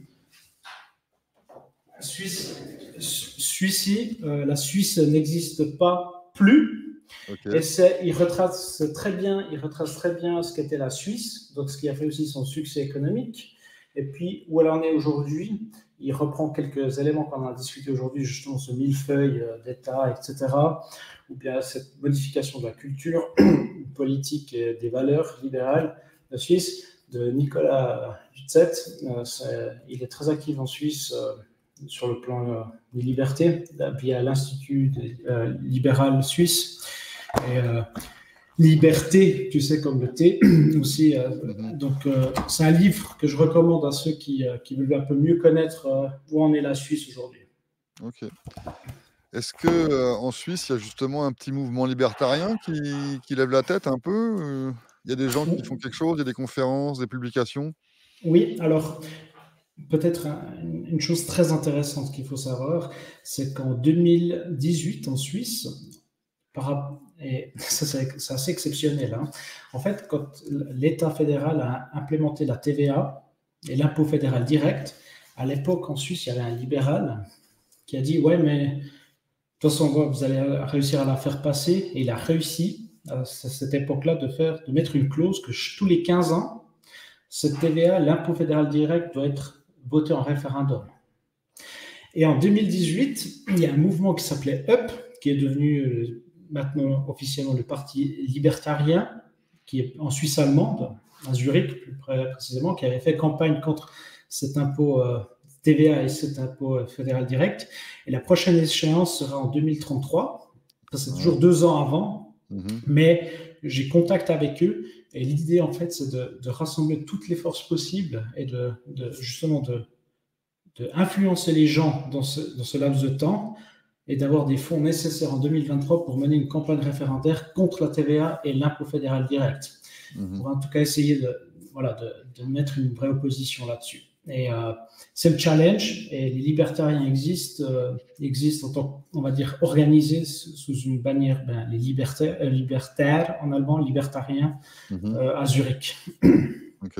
Suisse, Suisse euh, la Suisse n'existe pas plus. Okay. Et il retrace très bien, il retrace très bien ce qu'était la Suisse, donc ce qui a fait aussi son succès économique, et puis où elle en est aujourd'hui. Il reprend quelques éléments qu'on a discuté aujourd'hui, justement ce millefeuille d'État, et cetera, ou bien cette modification de la culture politique et des valeurs libérales de Suisse, de Nicolas Hutzet. Euh, il est très actif en Suisse euh, sur le plan euh, des libertés, via l'Institut euh, libéral suisse. Et euh, liberté, tu sais, comme le thé aussi. Euh, mm-hmm. Donc, euh, c'est un livre que je recommande à ceux qui, euh, qui veulent un peu mieux connaître euh, où en est la Suisse aujourd'hui. Ok. Est-ce que euh, en Suisse, il y a justement un petit mouvement libertarien qui, qui lève la tête un peu? Il y a des gens qui font quelque chose, il y a des conférences, des publications? Oui, alors. Peut-être un, une chose très intéressante qu'il faut savoir, c'est qu'en deux mille dix-huit, en Suisse, par, et ça c'est assez exceptionnel, hein, en fait, quand l'État fédéral a implémenté la T V A et l'impôt fédéral direct, à l'époque en Suisse, il y avait un libéral qui a dit « Ouais, mais de toute façon, vous allez réussir à la faire passer », et il a réussi à cette époque-là de, faire, de mettre une clause que tous les quinze ans, cette T V A, l'impôt fédéral direct, doit être voté en référendum. Et en deux mille dix-huit, il y a un mouvement qui s'appelait U P, qui est devenu euh, maintenant officiellement le Parti libertarien, qui est en Suisse allemande, à Zurich plus précisément, qui avait fait campagne contre cet impôt euh, T V A et cet impôt euh, fédéral direct. Et la prochaine échéance sera en deux mille trente-trois. Ça, c'est toujours deux ans avant, mm-hmm. mais j'ai contact avec eux. Et l'idée, en fait, c'est de, de rassembler toutes les forces possibles et de, de justement de, de influencer les gens dans ce, dans ce laps de temps et d'avoir des fonds nécessaires en deux mille vingt-trois pour mener une campagne référendaire contre la T V A et l'impôt fédéral direct. Mmh. Pour en tout cas essayer de, voilà, de, de mettre une vraie opposition là-dessus. Et euh, c'est le challenge, et les libertariens existent, euh, existent en tant, on va dire, organisés sous une bannière, ben, les libertaires, euh, libertaires en allemand, libertariens, mm-hmm. euh, à Zurich. Ok.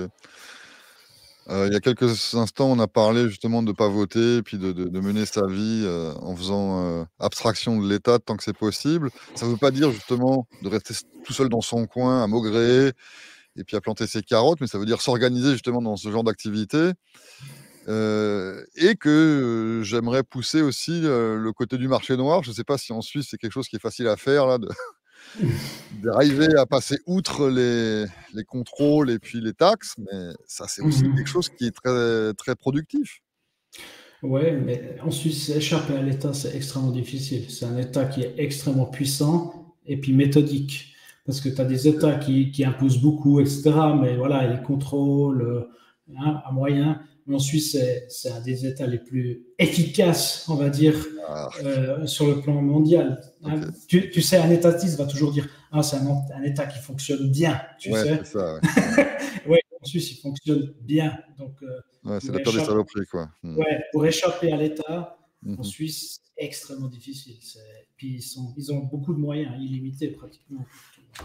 Euh, il y a quelques instants, on a parlé justement de ne pas voter, et puis de, de, de mener sa vie euh, en faisant euh, abstraction de l'État tant que c'est possible. Ça ne veut pas dire justement de rester tout seul dans son coin, à maugréer, et puis à planter ses carottes, mais ça veut dire s'organiser justement dans ce genre d'activité. Heu et que, heu, j'aimerais pousser aussi, heu, le côté du marché noir. Je sais pas si en Suisse, c'est quelque chose qui est facile à faire là de d'arriver à passer outre les les contrôles et puis les taxes, mais ça, c'est aussi quelque Mmh. chose qui est très très productif. Ouais, mais en Suisse, échapper à l'État, c'est extrêmement difficile. C'est un État qui est extrêmement puissant et puis méthodique. Parce que tu as des États qui, qui imposent beaucoup, et cetera. Mais voilà, les contrôles euh, hein, à moyen. Mais en Suisse, c'est c'est un des États les plus efficaces, on va dire, Ah, euh, sur le plan mondial. OK. Hein. Tu, tu sais, un étatiste va toujours dire ah, c'est un, un État qui fonctionne bien, tu Ouais, sais. c'est ça, ouais. Oui, en Suisse, il fonctionne bien. Donc, euh, Ouais, c'est pour la pire des échapper saloperies, quoi. Mmh. Ouais, pour échapper à l'État, Mmh en mh. Suisse, c'est extrêmement difficile. C'est puis ils sont ils ont beaucoup de moyens, illimités pratiquement pour tout.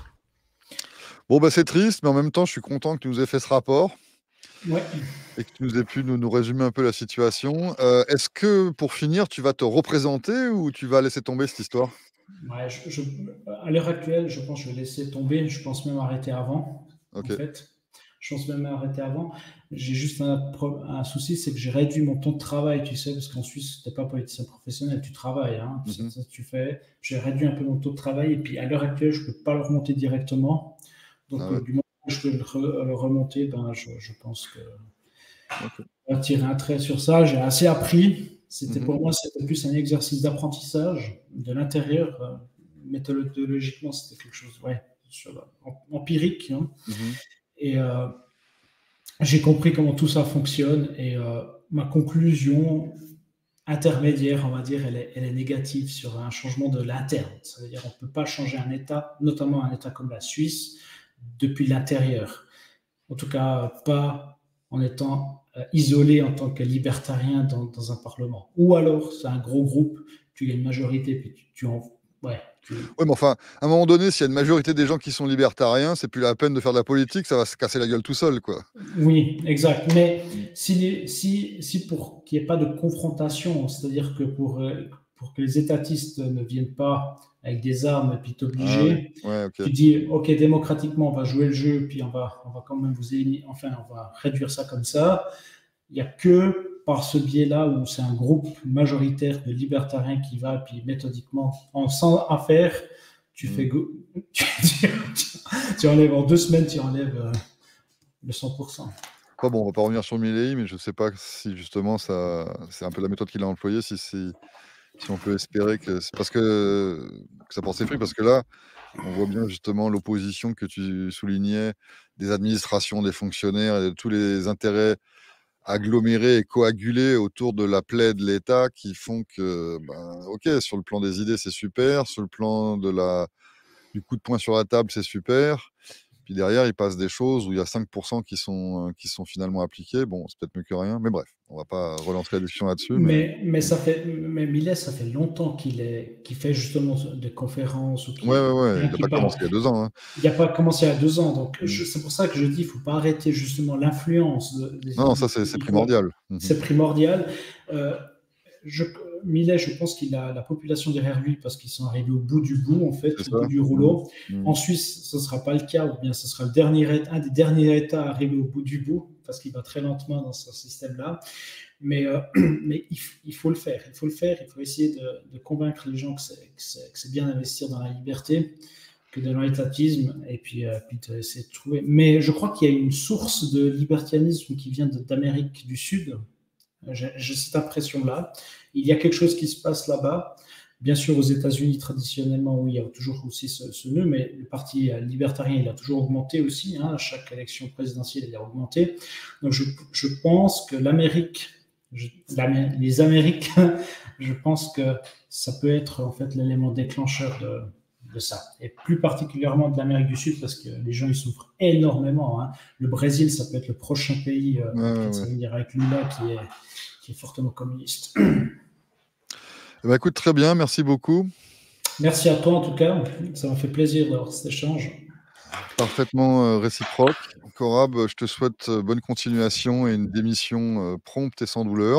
Bon, bah, c'est triste, mais en même temps, je suis content que tu nous aies fait ce rapport Ouais, et que tu nous aies pu nous nous résumer un peu la situation. Heu, est-ce que, pour finir, tu vas te représenter ou tu vas laisser tomber cette histoire? ouais, je je à l'heure actuelle, je pense que je vais laisser tomber. Je pense même arrêter avant, en OK. fait. Je pense même arrêter avant. J'ai juste un pro un souci, c'est que j'ai réduit mon temps de travail, tu sais? Parce qu'en Suisse, tu es pas politicien professionnel, tu travailles, hein, Mmh c'est mh. ça que tu fais. J'ai réduit un peu mon taux de travail et puis à l'heure actuelle, je peux pas le remonter directement. Ah Donc, ouais, heu, du moment où je peux le re le remonter, ben, je je pense que OK. on va tirer un trait sur ça. J'ai assez appris. C'était Mmh mh. pour moi, c'était plus un exercice d'apprentissage de l'intérieur. Euh, méthodologiquement, c'était quelque chose, ouais, sur, empirique. Hein. Mmh mh. Et euh, j'ai compris comment tout ça fonctionne. Et euh, ma conclusion intermédiaire, on va dire, elle est, elle est négative sur un changement de l'interne. Ça veut dire qu'on ne peut pas changer un État, notamment un État comme la Suisse, depuis l'intérieur. En tout cas, pas en étant euh, isolé en tant que libertarien dans, dans un parlement. Ou alors, c'est un gros groupe, tu as une majorité, puis tu, tu en. Ouais, tu. Ouais, mais enfin, à un moment donné, s'il y a une majorité des gens qui sont libertariens, c'est plus la peine de faire de la politique, ça va se casser la gueule tout seul, quoi. Oui, exact. Mais Mmh. si, si, si pour qu'il n'y ait pas de confrontation, c'est-à-dire que pour, euh, pour que les étatistes ne viennent pas avec des armes et puis Ah oui, t'obliger, ouais, OK. tu dis, OK, démocratiquement, on va jouer le jeu, puis on va, on va quand même vous éliminer, enfin, on va réduire ça comme ça. Il n'y a que par ce biais-là où c'est un groupe majoritaire de libertariens qui va, puis méthodiquement, en sans affaire, tu fais Mmh. go- tu, tu- tu enlèves en deux semaines, tu enlèves euh, le cent pour cent. Enfin bon, on va pas revenir sur Milei, mais je sais pas si justement ça c'est un peu la méthode qu'il a employée, si si si on peut espérer que c'est parce que que ça porte ses fruits, parce que là, on voit bien justement l'opposition que tu soulignais des administrations, des fonctionnaires et de tous les intérêts agglomérés et coagulés autour de la plaie de l'État qui font que, ben, OK, sur le plan des idées, c'est super, sur le plan de la du coup de poing sur la table, c'est super. Puis derrière, il passe des choses où il y a cinq pour cent qui sont, heu, qui sont finalement appliqués. Bon, c'est peut-être mieux que rien, mais bref, on va pas relancer la discussion là-dessus, mais Mais, mais mmh. ça fait, mais Millet, ça fait longtemps qu'il est, qu'il fait justement des conférences ou Ouais, ouais, qui, ouais, hein, il a qui pas parle. commencé il y a deux ans, hein. Il n'a pas commencé à deux ans, donc Mmh. c'est pour ça que je dis, il ne faut pas arrêter justement l'influence de, Non, des, non, ça des c'est c'est politiques. primordial. Mmh mh. C'est primordial. Euh, je, Millet, je pense qu'il a la population derrière lui parce qu'ils sont arrivés au bout du bout, en C'est fait, au bout ça. du Mmh. rouleau. Mmh. En Suisse, ce ne sera pas le cas, ou bien ce sera le dernier, un des derniers États à arriver au bout du bout, parce qu'il va très lentement dans ce système-là. Mais, euh, mais il, il, faut le faire. Il faut le faire. Il faut essayer de, de convaincre les gens que c'est bien d'investir dans la liberté, que dans l'étatisme, et puis, euh, puis essayer de trouver. Mais je crois qu'il y a une source de libertarianisme qui vient d'Amérique du Sud. J'ai cette impression-là. Il y a quelque chose qui se passe là-bas. Bien sûr, aux États-Unis, traditionnellement, oui, il y a toujours aussi ce, ce nœud, mais le parti libertarien, il a toujours augmenté aussi. Hein, à chaque élection présidentielle, il a augmenté. Donc, je, je pense que l'Amérique, les Américains, je pense que ça peut être en fait l'élément déclencheur de, de ça. Et plus particulièrement de l'Amérique du Sud, parce que les gens, ils souffrent énormément. Hein. Le Brésil, ça peut être le prochain pays, euh, Ouais, ouais, peut-être ouais. ça veut dire avec Lula, qui est, qui est fortement communiste. Eh bah, écoute, très bien, merci beaucoup. Merci à toi en tout cas, ça m'a fait plaisir d'avoir cet échange. Parfaitement, heu, réciproque. Corab, je te souhaite, heu, bonne continuation et une démission, heu, prompte et sans douleur.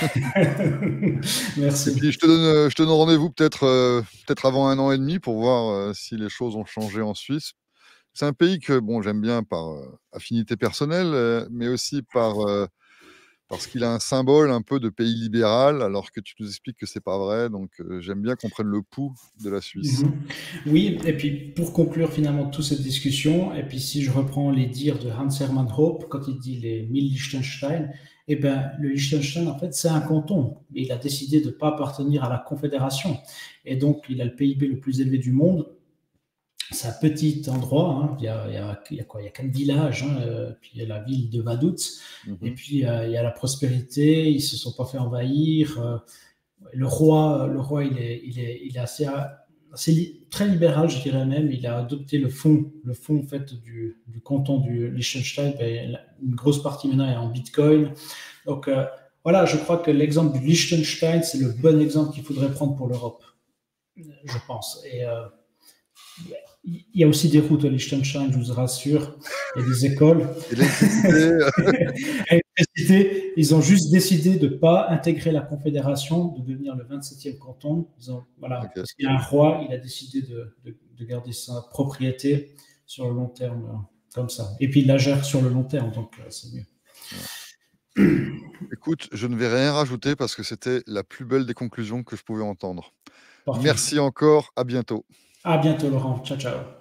Et Merci. puis je te donne, heu, je te donne rendez-vous peut-être, heu, peut-être avant un an et demi pour voir, heu, si les choses ont changé en Suisse. C'est un pays que, bon, j'aime bien par, heu, affinité personnelle, heu, mais aussi par, heu, Parce qu'il a un symbole un peu de pays libéral, alors que tu nous expliques que c'est pas vrai, donc heu, j'aime bien qu'on prenne le pouls de la Suisse. Mmh. Oui, et puis pour conclure finalement toute cette discussion, et puis si je reprends les dires de Hans Hermann Hoppe, quand il dit les mille Liechtenstein, eh ben, le Liechtenstein, en fait, c'est un canton. Et il a décidé de ne pas appartenir à la Confédération. Et donc, il a le P I B le plus élevé du monde. C'est un petit endroit, hein. Il, y a, il, y a, il y a quoi? Il y a quatre villages, hein, euh, puis il y a la ville de Vaduz, et Mmh. puis euh, il y a la prospérité, ils ne se sont pas fait envahir. Euh, le roi, le roi il, est, il, est, il est assez, assez li- très libéral, je dirais même. Il a adopté le fonds, le fonds en fait, du, du canton du Liechtenstein. Ben, une grosse partie maintenant est en bitcoin. Donc euh, voilà, je crois que l'exemple du Liechtenstein, c'est le bon exemple qu'il faudrait prendre pour l'Europe, je pense. Et euh, il y a aussi des routes au Liechtenstein, je vous rassure. Il y a des écoles. Et l'électricité, L'électricité, ils ont juste décidé de ne pas intégrer la Confédération, de devenir le vingt-septième canton. Ils ont, voilà, OK. parce qu'il y a un roi, il a décidé de, de, de garder sa propriété sur le long terme, euh, comme ça. Et puis il la gère sur le long terme, donc euh, c'est mieux. Ouais. Écoute, je ne vais rien rajouter parce que c'était la plus belle des conclusions que je pouvais entendre. Parfait. Merci encore, à bientôt. À bientôt, Laurent. Ciao, ciao.